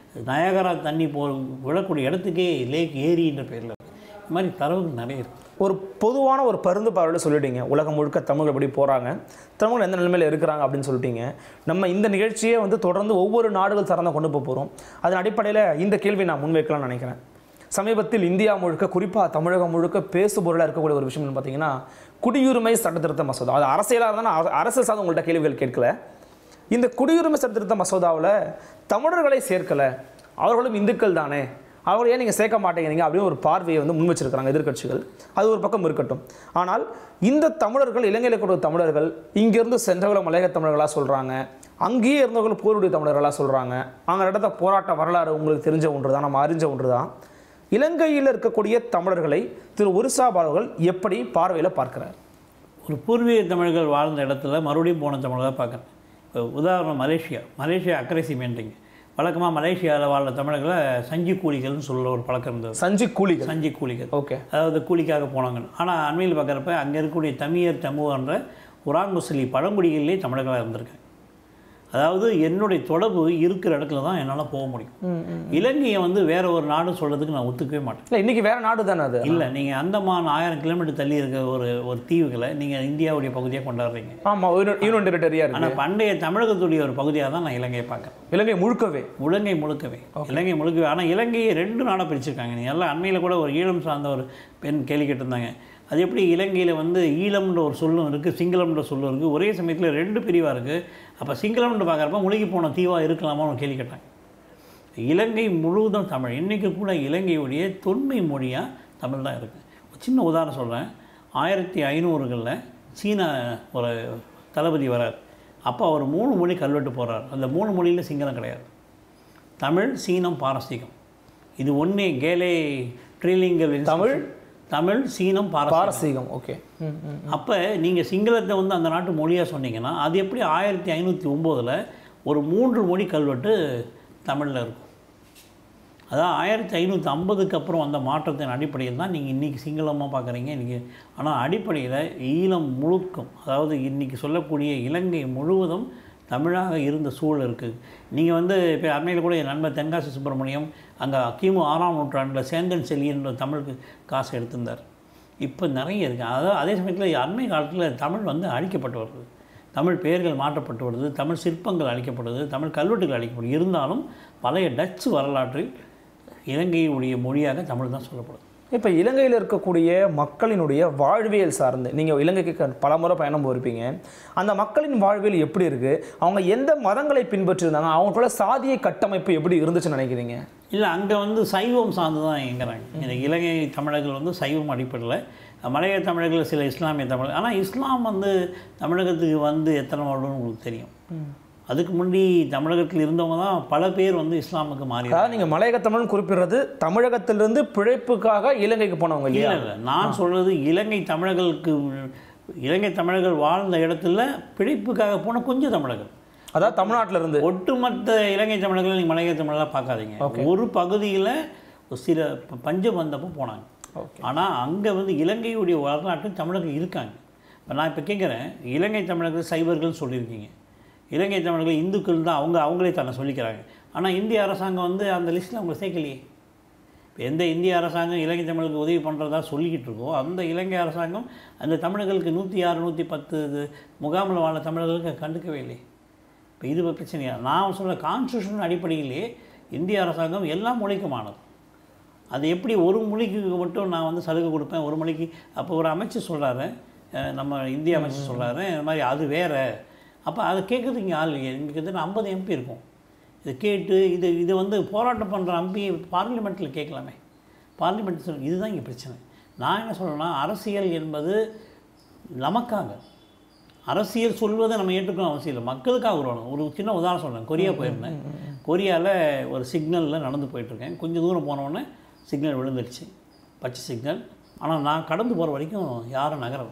நயகரா தண்ணி போ விழக்கூடிய இடத்துக்கே லேக் ஏரின்ற பேரில் இது மாதிரி தரவுகள் நிறைய இருக்குது. ஒரு பொதுவான ஒரு பருந்து பார்வையில் சொல்லிட்டீங்க, உலகம் முழுக்க தமிழ் எப்படி போகிறாங்க, தமிழ் எந்த நிலைமையில் இருக்கிறாங்க அப்படின்னு சொல்லிட்டீங்க. நம்ம இந்த நிகழ்ச்சியை வந்து தொடர்ந்து ஒவ்வொரு நாடுகள் சார்ந்த கொண்டு போக போகிறோம். அதன் அடிப்படையில் இந்த கேள்வி நான் முன்வைக்கலாம்னு நினைக்கிறேன். சமீபத்தில் இந்தியா முழுக்க, குறிப்பாக தமிழகம் முழுக்க பேசுபொருளாக இருக்கக்கூடிய ஒரு விஷயம் பார்த்தீங்கன்னா குடியுரிமை சட்டத்திருத்த மசோதா. அது அரசியலாக இருந்தால் அரசியல் சார்ந்த உங்கள்கிட்ட கேள்விகள் கேட்கல. இந்த குடியுரிமை சட்டத்திருத்த மசோதாவில் தமிழர்களை சேர்க்கலை, அவர்களும் இந்துக்கள் தானே, அவங்கள ஏன் நீங்கள் சேர்க்க மாட்டேங்கிறீங்க அப்படின்னு ஒரு பார்வையை வந்து முன் வச்சிருக்கிறாங்க எதிர்க்கட்சிகள். அது ஒரு பக்கம் இருக்கட்டும். ஆனால் இந்த தமிழர்கள், இலங்கையில் கூட தமிழர்கள் இங்கேருந்து சென்றவர்கள் மலையக தமிழர்களாக சொல்கிறாங்க, அங்கேயே இருந்தவர்கள் போருடைய தமிழர்களாக சொல்கிறாங்க. அங்கே நடந்த போராட்ட வரலாறு உங்களுக்கு தெரிஞ்ச ஒன்று தான், நம்ம அறிஞ்ச ஒன்று தான். இலங்கையில் இருக்கக்கூடிய தமிழர்களை திரு ஒரிசா பாலர்கள் எப்படி பார்வையில் பார்க்குறார்? ஒரு பூர்வீக தமிழர்கள் வாழ்ந்த இடத்துல மறுபடியும் போன தமிழர்களாக பார்க்குறேன். இப்போ உதாரணம் மலேசியா, மலேசியா அக்கறை சிமெண்டிங். வழக்கமாக மலேசியாவில் வாழ்ந்த தமிழர்களை சஞ்சி கூலிகள்னு சொல்ல ஒரு பழக்கம் இருந்தது. சஞ்சி கூலிகள் சஞ்சி கூலிகள் ஓகே, அதாவது கூலிக்காக போனாங்கன்னு. ஆனால் அண்மையில் பார்க்குறப்ப அங்கே இருக்கக்கூடிய தமிழர் சமூகன்ற உராங் முஸ்லி பழங்குடிகளிலே தமிழர்களாக இருந்திருக்காங்க. அதாவது என்னுடைய தொடர்பு இருக்கிற இடத்துல தான் என்னால் போக முடியும். இலங்கையை வந்து வேற ஒரு நாடு சொல்கிறதுக்கு நான் ஒத்துக்கவே மாட்டேன். இல்லை, இன்றைக்கி வேறு நாடு தானே அது. இல்லை, நீங்கள் அந்தமான் ஆயிரம் கிலோமீட்டர் தள்ளி இருக்க ஒரு ஒரு தீவுகளை நீங்கள் இந்தியாவுடைய பகுதியாக கொண்டாடுறீங்க. ஆமாம், யூனியன் டெரிட்டரியாக இருக்குது. ஆனால் பண்டைய தமிழகத்துடைய ஒரு பகுதியாக தான் நான் இலங்கையை பார்க்குறேன். இலங்கை முழுக்கவே இலங்கை முழுக்கவே இலங்கை முழுக்கவே ஆனால் இலங்கையை ரெண்டு நாடாக பிரிச்சிருக்காங்க. நீங்கள் எல்லாம் அண்மையில் கூட ஒரு ஈழம் சார்ந்த ஒரு பெண் கேள்வி கேட்டிருந்தாங்க. அது எப்படி இலங்கையில் வந்து ஈழம்ன்ற ஒரு சொல்லும் இருக்குது, சிங்களம்ன்ற சொல்லும் இருக்குது, ஒரே சமயத்தில் ரெண்டு பிரிவாக இருக்குது. அப்போ சிங்களம்னு பார்க்குறப்ப முழுகி போன தீவாக இருக்கலாமான்னு ஒரு கேள்வி கேட்டாங்க. இலங்கை முழுவதும் தமிழ். இன்றைக்கி கூட இலங்கையுடைய தொன்மை மொழியாக தமிழ் தான் இருக்குது. ஒரு சின்ன உதாரணம் சொல்கிறேன். ஆயிரத்தி ஐநூறுகளில் சீனா ஒரு தளபதி வரார். அப்போ அவர் மூணு மொழி கல்வெட்டு போகிறார். அந்த மூணு மொழியில் சிங்களம் கிடையாது. தமிழ், சீனம், பாரசீகம். இது ஒன்றே கேலே ட்ரீலிங்கல் தமிழ் தமிழ் சீனம் பாரசீகம். ஓகே. அப்போ நீங்கள் சிங்களத்தை வந்து அந்த நாட்டு மொழியாக சொன்னீங்கன்னா அது எப்படி ஆயிரத்தி ஐநூற்றி ஒம்போதில் ஒரு மூன்று மொழி கல்வெட்டு தமிழில் இருக்கும். அதான் ஆயிரத்தி ஐநூற்றி ஐம்பதுக்கு அப்புறம் அந்த மாற்றத்தின் அடிப்படையில் தான் நீங்கள் இன்றைக்கி சிங்களமாக பார்க்குறீங்க இன்றைக்கி. ஆனால் அடிப்படையில் ஈழம் முழுக்கும், அதாவது இன்றைக்கி சொல்லக்கூடிய இலங்கை முழுவதும் தமிழாக இருந்த சூழல் இருக்குது. நீங்கள் வந்து இப்போ அண்மையில் கூட என் நண்பர் தென்காசி சுப்பிரமணியம் அங்கே கிமு ஆறாம் நூற்றாண்டில் சேந்தன் செல்லின்ற தமிழுக்கு காசு எடுத்திருந்தார். இப்போ நிறைய இருக்குது. அதாவது அதே சமயத்தில் அண்மை காலத்தில் தமிழ் வந்து அழிக்கப்பட்டு வருது, தமிழ் பெயர்கள் மாற்றப்பட்டு வருது, தமிழ் சிற்பங்கள் அழிக்கப்படுது, தமிழ் கல்வெட்டுகள் அழிக்கப்படுது. இருந்தாலும் பழைய டச்சு வரலாற்றில் இலங்கையுடைய மொழியாக தமிழ் தான் சொல்லப்படுது. இப்போ இலங்கையில் இருக்கக்கூடிய மக்களினுடைய வாழ்வியல் சார்ந்து நீங்கள் இலங்கைக்கு பல முறை பயணம் போயிருப்பீங்க. அந்த மக்களின் வாழ்வியல் எப்படி இருக்குது, அவங்க எந்த மதங்களை பின்பற்றிருந்தாங்க, அவங்களோட சாதிய கட்டமைப்பு எப்படி இருந்துச்சுன்னு நினைக்கிறீங்க? இல்லை, அங்கே வந்து சைவம் சார்ந்து தான் இயங்குறாங்க. இந்த இலங்கை தமிழர்கள் வந்து சைவம் அடிப்படையில், மலைய தமிழர்கள் சில இஸ்லாமிய தமிழ். ஆனால் இஸ்லாம் வந்து தமிழகத்துக்கு வந்து எத்தனை வருடம்னு உங்களுக்கு தெரியும். அதுக்கு முன்னாடி தமிழகத்தில் இருந்தவங்க தான் பல பேர் வந்து இஸ்லாமுக்கு மாறி. அதாவது நீங்கள் மலையக தமிழ்னு குறிப்பிடுறது தமிழகத்திலிருந்து பிழைப்புக்காக இலங்கைக்கு போனவங்க இல்லையா? இல்லை, நான் சொல்கிறது இலங்கை தமிழர்களுக்கு, இலங்கை தமிழர்கள் வாழ்ந்த இடத்துல பிழைப்புக்காக போன கொஞ்சம் தமிழர்கள். அதாவது தமிழ்நாட்டில் இருந்து ஒட்டுமொத்த இலங்கை தமிழர்கள் நீங்கள் மலையக தமிழர்களாக பார்க்காதீங்க. ஒரு பகுதியில் சில பஞ்சம் வந்தப்போ போனாங்க. ஆனால் அங்கே வந்து இலங்கையுடைய வரலாற்று தமிழர்கள் இருக்காங்க. இப்போ நான் இப்போ கேட்குறேன், இலங்கை தமிழர்கள் சைவர்கள் சொல்லியிருக்கீங்க. இலங்கை தமிழர்கள் இந்துக்கள் தான் அவங்க அவங்களே தன்னை சொல்லிக்கிறாங்க. ஆனால் இந்திய அரசாங்கம் வந்து அந்த லிஸ்ட்டில் அவங்க சேர்க்கலையே. இப்போ எந்த இந்திய அரசாங்கம் இலங்கை தமிழுக்கு உதவி பண்ணுறதா சொல்லிக்கிட்டு இருக்கோ அந்த இலங்கை அரசாங்கம் அந்த தமிழர்களுக்கு நூற்றி ஆறு நூற்றி பத்து முகாமில் வாழ தமிழர்களுக்கு கண்டுக்கவே இல்லை. இப்போ இது பிரச்சனையா? நான் சொல்ல கான்ஸ்டியூஷன் அடிப்படையிலே இந்திய அரசாங்கம் எல்லா மொழிக்குமானது. அது எப்படி ஒரு மொழிக்கு மட்டும் நான் வந்து சலுகை கொடுப்பேன் ஒரு மொழிக்கு? அப்போ ஒரு அமைச்சர் சொல்கிறாரு, நம்ம இந்திய அமைச்சர் சொல்கிறாரு இந்த மாதிரி அது வேறு. அப்போ அதை கேட்குறது இங்கே ஆள் இல்லையே. இங்கே கிட்ட ஐம்பது எம்பி இருக்கும். இதை கேட்டு இது இது வந்து போராட்டம் பண்ணுற எம்பி பார்லிமெண்ட்டில் கேட்கலாமே. பார்லிமெண்ட் சொல் இதுதான் இங்கே பிரச்சனை. நான் என்ன சொல்கிறேன்னா, அரசியல் என்பது நமக்காக. அரசியல் சொல்வதை நம்ம ஏற்றுக்கணும் அவசியம் இல்லை, மக்களுக்காக உருவாகணும். ஒரு சின்ன உதாரணம் சொல்கிறேன். கொரியா போயிருந்தேன். கொரியாவில் ஒரு சிக்னலில் நடந்து போயிட்டுருக்கேன். கொஞ்சம் தூரம் போனோடனே சிக்னல் விழுந்துருச்சு, பச்சை சிக்னல். ஆனால் நான் கடந்து போகிற வரைக்கும் யாரும் நகரலை.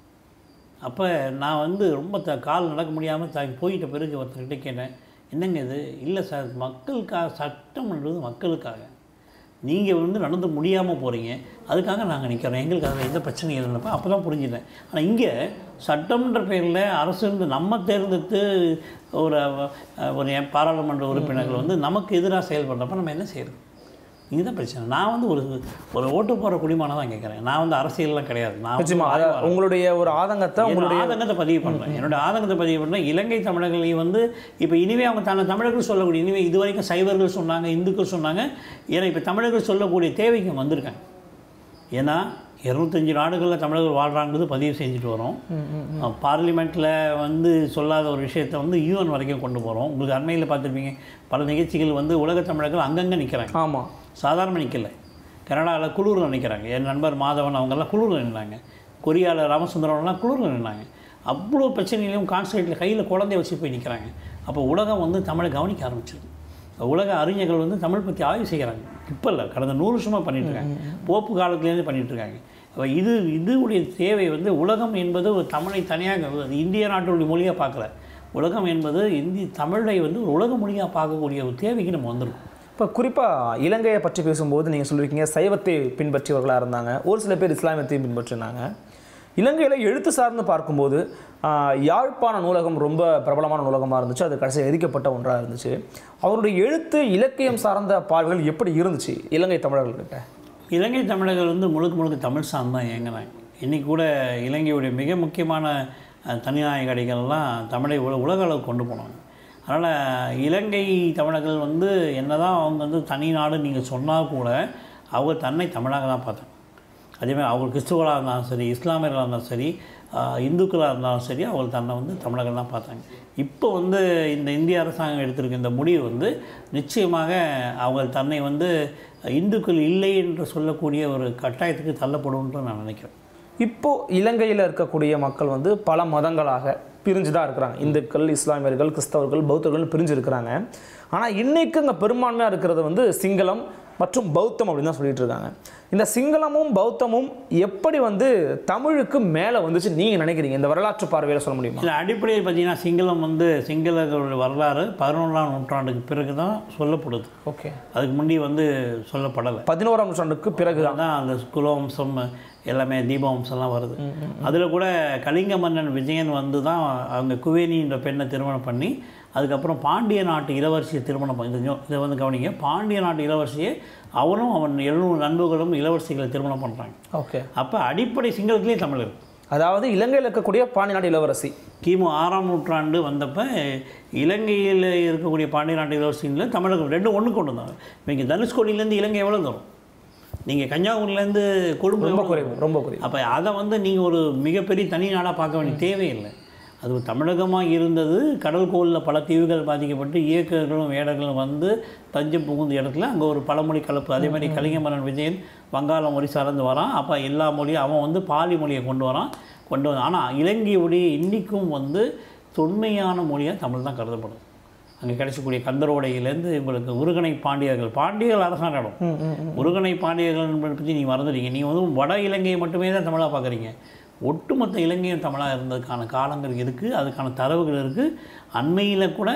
அப்போ நான் வந்து ரொம்ப த கால் நடக்க முடியாமல் த போயிட்ட பிறகு ஒருத்தர்கிட்ட கேட்டேன், என்னங்க இது? இல்லை சார், மக்களுக்காக, சட்டம்ன்றது மக்களுக்காக. நீங்கள் வந்து நடந்து முடியாமல் போகிறீங்க, அதுக்காக நாங்கள் நிற்கிறோம், எங்களுக்கு அதில் எந்த பிரச்சனையும் இல்லைப்போ. அப்போ தான் புரிஞ்சுட்டேன். ஆனால் இங்கே சட்டம்ன்ற பேரில் அரசு வந்து நம்ம தேர்ந்தெடுத்து ஒரு ஒரு பாராளுமன்ற உறுப்பினர்கள் வந்து நமக்கு எதிராக செயல்படுறப்ப நம்ம என்ன செய்யறது? இதுதான் பிரச்சனை. நான் வந்து ஒரு ஒரு ஓட்டு போகிற குடிமகனாக தான் கேட்குறேன். நான் வந்து அரசியல்லாம் கிடையாது. நான் உங்களுடைய ஒரு ஆதங்கத்தை உங்களுடைய ஆதங்கத்தை பதிவு பண்ணுறேன். என்னோட ஆதங்கத்தை பதிவு பண்ணுறேன். இலங்கை தமிழர்களையும் வந்து இப்போ இனிமே அவங்க தன்னை தமிழர்கள் சொல்லக்கூடிய, இனிமேல் இது வரைக்கும் சைவர்கள் சொன்னாங்க, இந்துக்கள் சொன்னாங்க. ஏன்னா இப்போ தமிழர்கள் சொல்லக்கூடிய தேவைக்கு வந்திருக்காங்க. ஏன்னா இருநூத்தஞ்சு நாடுகளில் தமிழர்கள் வாழ்கிறாங்கிறது பதிவு செஞ்சுட்டு வரோம். பார்லிமெண்ட்டில் வந்து சொல்லாத ஒரு விஷயத்தை வந்து யூஎன் வரைக்கும் கொண்டு போகிறோம். உங்களுக்கு அண்மையில் பார்த்துருப்பீங்க, பல நிகழ்ச்சிகள் வந்து உலக தமிழர்கள் அங்கங்கே நிற்கிறாங்க. ஆமாம், சாதாரண நிற்கல. கனடாவில் குளூரில் நிற்கிறாங்க. என் நண்பர் மாதவன் அவங்கெல்லாம் குளூரில் நின்னாங்க. கொரியாவில் ராமசுந்தரம்லாம் குளூரில் நின்னாங்க. அவ்வளோ பிரச்சனையிலையும் கான்ஸ்டேட்டில் கையில் குழந்தைய வச்சு போய் நிற்கிறாங்க. அப்போ உலகம் வந்து தமிழை கவனிக்க ஆரம்பிச்சிருக்கு. உலக அறிஞர்கள் வந்து தமிழ் பற்றி ஆய்வு செய்கிறாங்க. இப்போ இல்லை, கடந்த நூறு வருஷமாக பண்ணிகிட்ருக்காங்க. போப்பு காலத்துலேருந்து பண்ணிகிட்ருக்காங்க. அப்போ இது இதுவுடைய தேவை வந்து உலகம் என்பது ஒரு தமிழை தனியாக இந்திய நாட்டுடைய மொழியாக பார்க்கல. உலகம் என்பது இந்தி தமிழை வந்து ஒரு உலக மொழியாக பார்க்கக்கூடிய ஒரு தேவைக்கு நம்ம வந்திருக்கோம். இப்போ குறிப்பாக இலங்கையை பற்றி பேசும்போது நீங்கள் சொல்லியிருக்கீங்க சைவத்தை பின்பற்றியவர்களாக இருந்தாங்க, ஒரு சில பேர் இஸ்லாமியத்தையும் பின்பற்றினாங்க. இலங்கையில் எழுத்து சார்ந்து பார்க்கும்போது யாழ்ப்பாண நூலகம் ரொம்ப பிரபலமான நூலகமாக இருந்துச்சு. அது கடைசியாக எரிக்கப்பட்ட ஒன்றாக இருந்துச்சு. அவருடைய எழுத்து இலக்கியம் சார்ந்த பார்வைகள் எப்படி இருந்துச்சு இலங்கை தமிழர்கள்கிட்ட? இலங்கை தமிழர்கள் வந்து முழுக்க முழுக்க தமிழ் சார்ந்து தான் இயங்குறாங்க. இன்றைக்கி கூட இலங்கையுடைய மிக முக்கியமான தனிநாயகடிகள்லாம் தமிழை உல உலக அளவுக்கு கொண்டு போனாங்க. அதனால் இலங்கை தமிழர்கள் வந்து என்ன தான் அவங்க வந்து தனி நாடு நீங்கள் சொன்னால் கூட அவங்க தன்னை தமிழாக தான் பார்த்தாங்க. அதேமாதிரி அவங்க கிறிஸ்துவர்களாக இருந்தாலும் சரி, இஸ்லாமியர்களாக இருந்தாலும் சரி, இந்துக்களாக இருந்தாலும் சரி, அவங்க தன்னை வந்து தமிழர்கள் தான் பார்த்தாங்க. இப்போ வந்து இந்த இந்திய அரசாங்கம் எடுத்திருக்க இந்த முடிவு வந்து நிச்சயமாக அவங்க தன்னை வந்து இந்துக்கள் இல்லை என்று சொல்லக்கூடிய ஒரு கட்டாயத்துக்கு தள்ளப்படும்னு நான் நினைக்கிறேன். இப்போது இலங்கையில் இருக்கக்கூடிய மக்கள் வந்து பல மதங்களாக பிரிஞ்சு தான் இருக்கிறாங்க. இந்துக்கள், இஸ்லாமியர்கள், கிறிஸ்தவர்கள், பௌத்தர்கள் பிரிஞ்சு இருக்கிறாங்க. ஆனால் இன்றைக்கு இங்கே பெரும்பான்மையாக இருக்கிறது வந்து சிங்களம் மற்றும் பௌத்தம் அப்படின்னு தான் சொல்லிட்டு இருக்காங்க. இந்த சிங்களமும் பௌத்தமும் எப்படி வந்து தமிழுக்கு மேலே வந்துச்சு நீங்கள் நினைக்கிறீங்க? இந்த வரலாற்று பார்வையில் சொல்ல முடியுமா? இல்லை, அடிப்படையில் பார்த்தீங்கன்னா சிங்களம் வந்து சிங்களர்களுடைய வரலாறு பதினொன்றாம் நூற்றாண்டுக்கு பிறகு தான் சொல்லப்படுது. ஓகே, அதுக்கு முன்னாடி வந்து சொல்லப்படலை. பதினோராம் நூற்றாண்டுக்கு பிறகு தான் அந்த குலவம்சம் எல்லாமே தீபவம்சம்லாம் வருது. அதில் கூட கலிங்க மன்னன் விஜயன் வந்து தான் அவங்க குவேனின்ற பெண்ணை திருமணம் பண்ணி அதுக்கப்புறம் பாண்டிய நாட்டு இளவரசியை திருமணம் பண்ணி, இதை வந்து கவனிங்க, பாண்டிய நாட்டு இளவரசியை அவனும் அவன் எழுநூறு நண்பர்களும் இளவரசிகளை திருமணம் பண்ணுறாங்க. ஓகே, அப்போ அடிப்படை சிங்களத்திலே தமிழ் இருக்குது. அதாவது இலங்கையில் இருக்கக்கூடிய பாண்டிய நாட்டு இளவரசி கிமு ஆறாம் நூற்றாண்டு வந்தப்போ இலங்கையில் இருக்கக்கூடிய பாண்டிய நாட்டு இளவரசியில் தமிழகம் ரெண்டும் ஒன்று கொண்டு வந்தாங்க. இங்கே தனுஷ்கோடியிலேருந்து இலங்கை எவ்வளோ தரும்? நீங்கள் கன்னியாகுமரியிலேருந்து கொழும்பு ரொம்ப குறைவு, ரொம்ப குறைவு. அப்போ அதை வந்து நீங்கள் ஒரு மிகப்பெரிய தனி நாடாக பார்க்க வேண்டிய தேவையில்லை. அது தமிழகமாக இருந்தது. கடல் கோளில் பல தீவுகள் பாதிக்கப்பட்டு இயக்கர்களும் வேடர்களும் வந்து தஞ்சம் புகுந்த இடத்துல அங்கே ஒரு பழமொழி கலப்பு. அதே மாதிரி கலிங்க மன்னன் விஜயன் வங்காளம் ஒரிசாலேருந்து வரான். அப்போ எல்லா மொழியும் அவன் வந்து பாலி மொழியை கொண்டு வரான் கொண்டு வந்தான் ஆனால் இலங்கையுடைய இன்றைக்கும் வந்து தொன்மையான மொழியாக தமிழ் தான் கருதப்படும். அங்கே கிடைச்சக்கூடிய கந்தரோடையிலேருந்து உங்களுக்கு உருகனை பாண்டியர்கள் பாண்டியர்கள் அரசாங்க இடம். உருகனை பாண்டியர்கள் பற்றி நீங்கள் மறந்துட்டீங்க. நீங்கள் வந்து வட இலங்கையை மட்டுமே தான் தமிழாக பார்க்குறீங்க. ஒட்டுமொத்த இலங்கையும் தமிழாக இருந்ததுக்கான காலங்கள் இருக்குது, அதுக்கான தரவுகள் இருக்குது. அண்மையில் கூட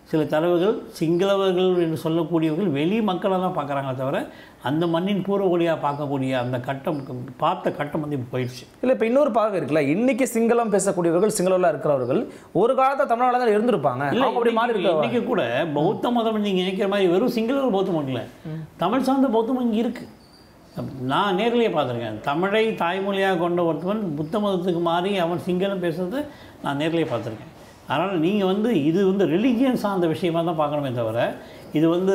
சில தலைவர்கள் சிங்களவர்கள் என்று சொல்லக்கூடியவர்கள் வெளி மக்களை தான் பார்க்குறாங்களே தவிர அந்த மண்ணின் பூர்வகுடியாக பார்க்கக்கூடிய அந்த கட்டம் பார்த்த கட்டம் வந்து இப்போ போயிடுச்சு. இல்லை இப்போ இன்னொரு பார்வை இருக்குல்ல, இன்னைக்கு சிங்களம் பேசக்கூடியவர்கள் சிங்களவர்களாக இருக்கிறவர்கள் ஒரு காலத்தில் தமிழ்நாடு தான் இருந்திருப்பாங்க. இல்லை அப்படி மாறி இருக்கு. இன்றைக்கி கூட பௌத்த மதம் நீங்கள் நினைக்கிற மாதிரி வெறும் சிங்களவர் பௌத்தம் இல்லை, தமிழ் சார்ந்த பௌத்தம் இங்கே இருக்குது. நான் நேரிலேயே பார்த்துருக்கேன். தமிழை தாய்மொழியாக கொண்ட ஒருத்தவன் புத்த மதத்துக்கு மாறி அவன் சிங்களம் பேசுறது நான் நேரிலேயே பார்த்துருக்கேன். அதனால் நீங்கள் வந்து இது வந்து ரிலீஜியன் சார்ந்த விஷயமாக தான் பார்க்கணுமே தவிர இது வந்து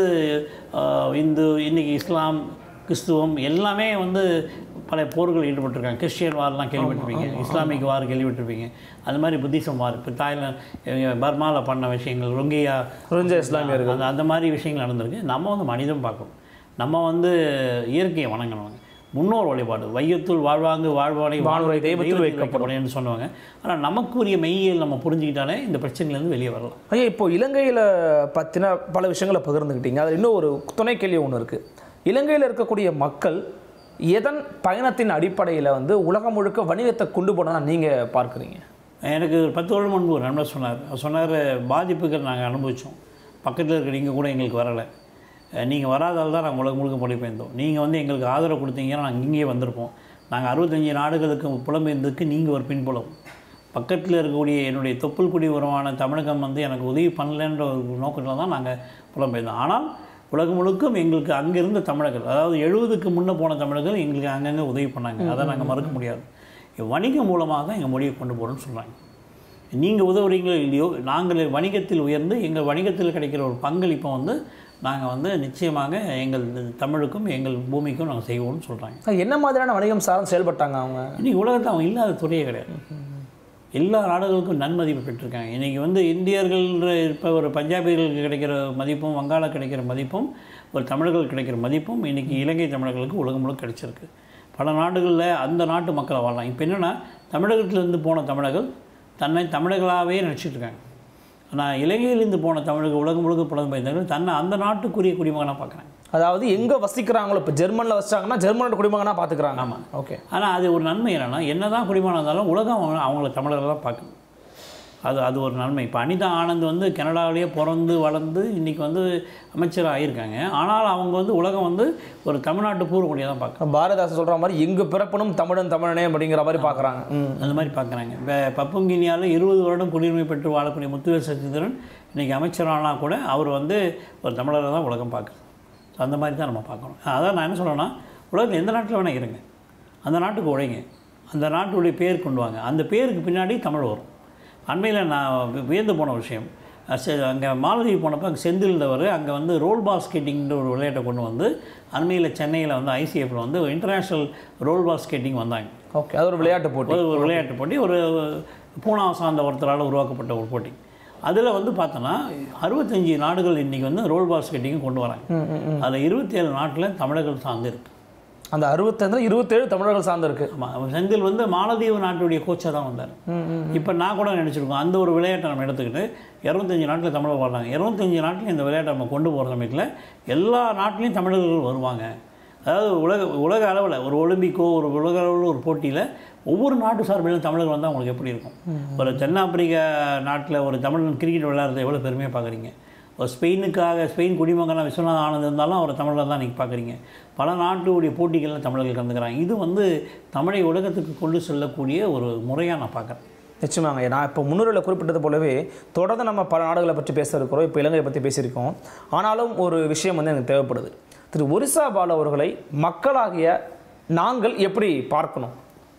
இந்து இன்றைக்கி இஸ்லாம் கிறிஸ்துவம் எல்லாமே வந்து பல போர்கள் ஈடுபட்டிருக்காங்க. கிறிஸ்டியன் வார்லாம் கேள்விப்பட்டிருப்பீங்க, இஸ்லாமிக் வார் கேள்விப்பட்டிருப்பீங்க, அது மாதிரி புத்திசம் வார் இப்போ தாய்லாந்து பர்மாவில் பண்ண விஷயங்கள் ரொங்கியா ரொஞ்ச இஸ்லாமியர்கள் அந்த அந்த மாதிரி விஷயங்கள் நடந்திருக்கு. நம்ம வந்து மனிதம் பார்க்கணும், நம்ம வந்து இயற்கையை வணங்கணும். முன்னோர் வழிபாடு வையத்துள் வாழ்வாங்கு வாழ்வாடை வாழ்வை தெய்வத்தில் வைக்கப்படும் சொன்னவங்க. ஆனால் நமக்குரிய மெய்யியல் நம்ம புரிஞ்சுக்கிட்டாலே இந்த பிரச்சனையிலேருந்து வெளியே வரலாம். ஐயா, இப்போ இலங்கையில் பற்றின பல விஷயங்களை பகிர்ந்துக்கிட்டீங்க. அதில் இன்னும் ஒரு துணை கேள்வி ஒன்று இருக்குது. இலங்கையில் இருக்கக்கூடிய மக்கள் எதன் பயணத்தின் அடிப்படையில் வந்து உலகம் முழுக்க வணிகத்தை கொண்டு போனதான் நீங்கள் பார்க்குறீங்க? எனக்கு ஒரு பத்து வருடம் முன்பு ஒரு நண்பர் சொன்னார். சொன்னார், பாதிப்புகள் நாங்கள் அனுபவித்தோம், பக்கத்தில் இருக்கிற நீங்கள் கூட எங்களுக்கு வரலை, நீங்கள் வராதால் தான் நாங்கள் உலகம் முழுக்க மொழிபெயர்ந்தோம். நீங்கள் வந்து எங்களுக்கு ஆதரவு கொடுத்தீங்கன்னா நாங்கள் இங்கேயே வந்திருப்போம். நாங்கள் அறுபத்தஞ்சு நாடுகளுக்கு புலம்பெயர்ந்ததுக்கு நீங்கள் ஒரு பின்புலம். பக்கத்தில் இருக்கக்கூடிய என்னுடைய தொப்புள் குடி உருவான தமிழகம் வந்து எனக்கு உதவி பண்ணலன்ற ஒரு நோக்கத்தில் தான் நாங்கள் புலம்பெயர்ந்தோம். ஆனால் உலகம் முழுக்கும் எங்களுக்கு அங்கே இருந்த தமிழர்கள், அதாவது எழுபதுக்கு முன்னே போன தமிழர்கள் எங்களுக்கு அங்கங்கே உதவி பண்ணாங்க. அதை நாங்கள் மறுக்க முடியாது. வணிகம் மூலமாக தான் எங்கள் மொழியை கொண்டு போகிறோன்னு சொல்கிறாங்க. நீங்கள் உதவுறீங்களோ இல்லையோ, நாங்கள் வணிகத்தில் உயர்ந்து எங்கள் வணிகத்தில் கிடைக்கிற ஒரு பங்களிப்பை வந்து நாங்கள் வந்து நிச்சயமாக எங்கள் தமிழுக்கும் எங்கள் பூமிக்கும் நாங்கள் செய்வோம்னு சொல்கிறாங்க. என்ன மாதிரியான வணிகம் சார்ந்து செயல்பட்டாங்க அவங்க? இன்றைக்கி உலகத்தில் அவங்க இல்லாத துறையே கிடையாது. எல்லா நாடுகளுக்கும் நன்மதிப்பு பெற்றிருக்காங்க. இன்றைக்கி வந்து இந்தியர்கள் இப்போ ஒரு பஞ்சாபிகளுக்கு கிடைக்கிற மதிப்பும் வங்காள கிடைக்கிற மதிப்பும் ஒரு தமிழர்கள் கிடைக்கிற மதிப்பும் இன்றைக்கி இலங்கை தமிழர்களுக்கு உலகம் முழுக்க கிடைச்சிருக்கு. பல நாடுகளில் அந்த நாட்டு மக்களை வாழலாம். இப்போ என்னென்னா தமிழகத்திலேருந்து போன தமிழர்கள் தன்னை தமிழர்களாகவே நினச்சிட்டு இருக்காங்க. ஆனால் இலங்கையிலேருந்து போன தமிழர்கள் உலகம் முழுக்க புலம்பெயர்ந்தவர்கள் தன்னை அந்த நாட்டுக்குரிய குடிமகனாக பார்க்குறாங்க. அதாவது எங்கே வசிக்கிறாங்களோ, இப்போ ஜெர்மனில் வசிச்சாங்கன்னா ஜெர்மனோட குடிமகனாக பார்த்துக்கிறாங்க. ஆமாம், ஓகே. ஆனால் அது ஒரு நன்மை என்னென்னா, என்ன தான் குடிமகனாக இருந்தாலும் உலகம் அவங்க அவங்கள தமிழர்களாக பார்க்கணும். அது அது ஒரு நன்மை. இப்போ அனிதா ஆனந்த் வந்து கனடாவிலேயே பிறந்து வளர்ந்து இன்றைக்கி வந்து அமைச்சராக ஆகியிருக்காங்க. ஆனால் அவங்க வந்து உலகம் வந்து ஒரு தமிழ்நாட்டு பூர்வக்குடியாக தான் பார்க்குறாங்க. பாரதிதாசன் சொல்கிற மாதிரி எங்கள் பிறப்பனும் தமிழன் தமிழனே அப்படிங்கிற மாதிரி பார்க்குறாங்க. அந்த மாதிரி பார்க்குறாங்க. இப்போ பப்புங்கினியாவில் இருபது வருடம் குடியுரிமை பெற்று வாழக்கூடிய முத்துவேல் சத்யேந்திரன் இன்றைக்கி அமைச்சரானால் கூட அவர் வந்து ஒரு தமிழரை தான் உலகம் பார்க்குது. ஸோ அந்த மாதிரி தான் நம்ம பார்க்கணும். அதான் நான் என்ன சொல்கிறேன்னா, உலகத்தில் எந்த நாட்டில் வேணால் இருங்க, அந்த நாட்டுக்கு உழைங்க, அந்த நாட்டுடைய பேர் கொண்டு வாங்க, அந்த பேருக்கு பின்னாடி தமிழ் வரும். அண்மையில் நான் வியந்து போன விஷயம், அங்கே மாலதீவு போனப்போ அங்கே செந்தில்ன்றவர் அங்கே வந்து ரோல் பால் ஸ்கேட்டிங்கிற ஒரு விளையாட்டை கொண்டு வந்து அண்மையில் சென்னையில் வந்து ஐசிஎஃப்பில் வந்து இன்டர்நேஷ்னல் ரோல் பால் ஸ்கேட்டிங் வந்தாங்க. ஓகே, அது ஒரு விளையாட்டு போட்டி. ஒரு விளையாட்டு போட்டி, ஒரு பூனா சார்ந்த ஒருத்தரால் உருவாக்கப்பட்ட ஒரு போட்டி. அதில் வந்து பார்த்தோன்னா அறுபத்தஞ்சி நாடுகள் இன்றைக்கி வந்து ரோல் பால் ஸ்கேட்டிங்கும் கொண்டு வராங்க. அதில் இருபத்தி ஏழு நாட்டில் தமிழர்கள் சார்ந்து இருக்குது. அந்த அறுபத்தஞ்சு இருபத்தேழு தமிழர்கள் சார்ந்து இருக்குது. ஆமாம், செந்தில் வந்து மாலதீவு நாட்டுடைய கோச்சாக தான் வந்தார். இப்போ நான் கூட நினச்சிருக்கோம், அந்த ஒரு விளையாட்டை நம்ம எடுத்துக்கிட்டு இருபத்தஞ்சி நாட்டில் தமிழர் வாழ்றாங்க. இருபத்தஞ்சி நாட்டில் இந்த விளையாட்டை நம்ம கொண்டு போகிற சமயத்தில் எல்லா நாட்டிலையும் தமிழர்கள் வருவாங்க. அதாவது உலக உலக அளவில் ஒரு ஒலிம்பிக்கோ ஒரு உலக அளவில் ஒரு போட்டியில் ஒவ்வொரு நாட்டு சார்பிலும் தமிழர்கள் வந்தால் அவங்களுக்கு எப்படி இருக்கும்? ஒரு தென்னாப்பிரிக்கா நாட்டில் ஒரு தமிழன் கிரிக்கெட் விளையாடுறத எவ்வளோ பெருமையாக பார்க்குறீங்க. ஒரு ஸ்பெயினுக்காக ஸ்பெயின் குடிமகனாக விஸ்வநாதன் ஆனந்த் இருந்தாலும் அவர் தமிழர் தான் நீங்கள் பார்க்குறீங்க. பல நாட்டுடைய போட்டிகளில் தமிழர்கள் கலந்துக்கிறாங்க. இது வந்து தமிழை உலகத்துக்கு கொண்டு செல்லக்கூடிய ஒரு முறையாக நான் பார்க்குறேன். நிச்சயமாங்க. நான் இப்போ முன்னுரையில் குறிப்பிட்டது போலவே தொடர்ந்து நம்ம பல நாடுகளை பற்றி பேச இருக்கிறோம். இப்போ இலங்கையை பற்றி பேசியிருக்கோம். ஆனாலும் ஒரு விஷயம் வந்து எனக்கு தேவைப்படுது. திரு ஒரிசா பாலு அவர்களை மக்களாகிய நாங்கள் எப்படி பார்க்கணும்?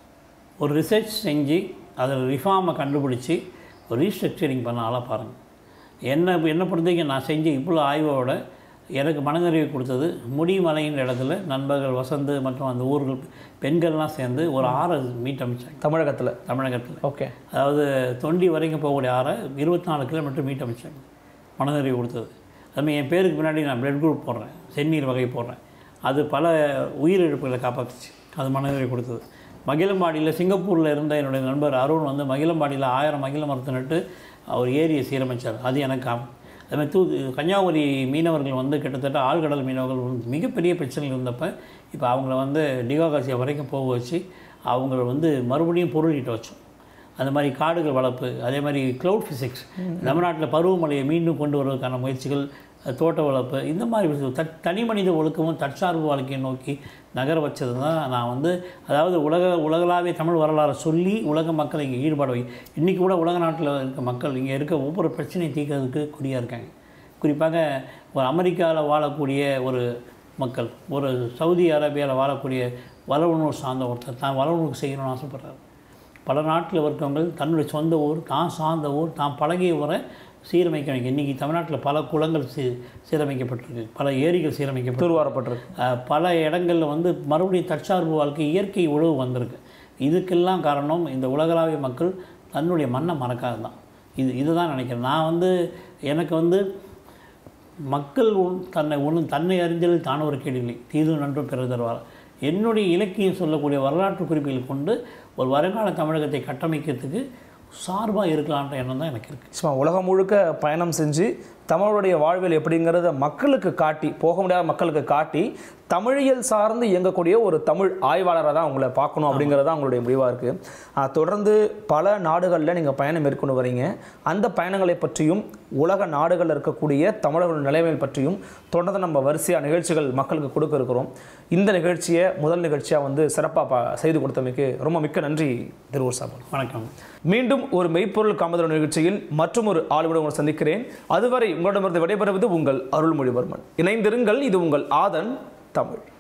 ஒரு ரிசர்ச் செஞ்சு அதில் ரிஃபார்மை கண்டுபிடிச்சி ஒரு ரீஸ்ட்ரக்சரிங் பண்ண ஆளாக பாருங்கள். என்ன என்ன பொறுத்தவரைக்கும் நான் செஞ்ச இவ்வளோ ஆய்வோட எனக்கு மனநிறைவு கொடுத்தது முடிமலைன்ற இடத்துல நண்பர்கள் வசந்து மற்றும் அந்த ஊர்கள் பெண்கள்லாம் சேர்ந்து ஒரு ஆறை மீட் அமைச்சாங்க. தமிழகத்தில் தமிழகத்தில் ஓகே. அதாவது தொண்டி வரைக்கும் போகக்கூடிய ஆறை இருபத்தி நாலு கிலோமீட்டர் மீட் அமைச்சாங்க. மனநிறைவு கொடுத்தது. அதுமாதிரி என் பேருக்கு பின்னாடி நான் பிளட் குரூப் போடுறேன், செந்நீர் வகை போடுறேன். அது பல உயிரிழப்புகளை காப்பாற்றுச்சு. அது மனநிறைவு கொடுத்தது. மகிழம்பாடியில் சிங்கப்பூரில் இருந்த என்னுடைய நண்பர் அருண் வந்து மகிழம்பாடியில் ஆயிரம் மகிழ மரத்தை நட்டு அவர் ஏரியை சீரமைச்சார். அது எனக்கு ஆகும். அதுமாதிரி தூ கன்னியாகுமரி மீனவர்கள் வந்து கிட்டத்தட்ட ஆழ்கடல் மீனவர்கள் மிகப்பெரிய பிரச்சனைகள் இருந்தப்போ இப்போ அவங்கள வந்து டிகாகாசியா வரைக்கும் போக வச்சு அவங்கள வந்து மறுபடியும் பொருளிட்டு வச்சோம். அந்த மாதிரி காடுகள் வளர்ப்பு, அதே மாதிரி க்ளவுட் ஃபிசிக்ஸ், தமிழ்நாட்டில் பருவமழையை மீண்டும் கொண்டு வருவதற்கான முயற்சிகள், தோட்ட வளர்ப்பு, இந்த மாதிரி விஷயம் தட் தனி மனித ஒழுக்கமும் தற்சார்பு வாழ்க்கையை நோக்கி நகர வச்சது தான் நான் வந்து, அதாவது உலக உலகளாவிய தமிழ் வரலாறை சொல்லி உலக மக்களை இங்கே ஈடுபாடு வை. இன்றைக்கி கூட உலக நாட்டில் இருக்க மக்கள் இங்கே இருக்க ஒவ்வொரு பிரச்சனையை தீர்க்கிறதுக்கு குறியாக இருக்காங்க. குறிப்பாக ஒரு அமெரிக்காவில் வாழக்கூடிய ஒரு மக்கள், ஒரு சவுதி அரேபியாவில் வாழக்கூடிய வளவுணர்வு சார்ந்த ஒருத்தர் தான் வளவுணர்வு செய்யணும்னு ஆசைப்படுறாரு. பல நாட்டில் இருக்கவங்க தன்னுடைய சொந்த ஊர், தான் சார்ந்த ஊர், தான் பழகிய ஊரை சீரமைக்கணும். இன்றைக்கி தமிழ்நாட்டில் பல குளங்கள் சீ சீரமைக்கப்பட்டிருக்கு, பல ஏரிகள் சீரமைக்கப்பட்டு தூர்வாரப்பட்டிருக்கு. பல இடங்களில் வந்து மறுபடியும் தற்சார்பு வாழ்க்கை, இயற்கை உழவு வந்திருக்கு. இதுக்கெல்லாம் காரணம் இந்த உலகளாவிய மக்கள் தன்னுடைய மண்ணை மறக்காது தான். இது இதுதான் நினைக்கிறேன். நான் வந்து எனக்கு வந்து மக்கள் தன்னை ஒன்று தன்னை அறிஞ்சலில் தான ஒரு கேடில்லை, தீது நன்றும் பிறர் தருவார். என்னுடைய இலக்கியம் சொல்லக்கூடிய வரலாற்று குறிப்புகள் கொண்டு ஒரு வருங்கால தமிழகத்தை கட்டமைக்கிறதுக்கு சார்பாக இருக்கலான்ற எண்ணம் தான் எனக்கு இருக்குது. சும்மா உலகம் முழுக்க பயணம் செஞ்சு தமிழுடைய வாழ்வியல் எப்படிங்கிறத மக்களுக்கு காட்டி, போக முடியாத மக்களுக்கு காட்டி, தமிழியல் சார்ந்து இயங்கக்கூடிய ஒரு தமிழ் ஆய்வாளராக தான் உங்களை பார்க்கணும் அப்படிங்கிறது தான் உங்களுடைய முடிவாக இருக்குது. தொடர்ந்து பல நாடுகளில் நீங்கள் பயணம் மேற்கொண்டு வரீங்க. அந்த பயணங்களை பற்றியும் உலக நாடுகளில் இருக்கக்கூடிய தமிழர்கள் நிலைமை பற்றியும் தொடர்ந்து நம்ம வரிசையாக நிகழ்ச்சிகள் மக்களுக்கு கொடுக்க இருக்கிறோம். இந்த நிகழ்ச்சியை முதல் நிகழ்ச்சியாக வந்து சிறப்பாக செய்து கொடுத்தமைக்கு ரொம்ப மிக்க நன்றி திருவூர் சார். வணக்கம். மீண்டும் ஒரு மெய்ப்பொருள் காமதர் நிகழ்ச்சியில் மற்றும் ஒரு ஆளுடன் உங்களை சந்திக்கிறேன். அதுவரை உங்களிடமிருந்து விடைபெறுவது உங்கள் அருள்மொழிவர்மன். இணைந்திருங்கள். இது உங்கள் ஆதன் தமிழ்.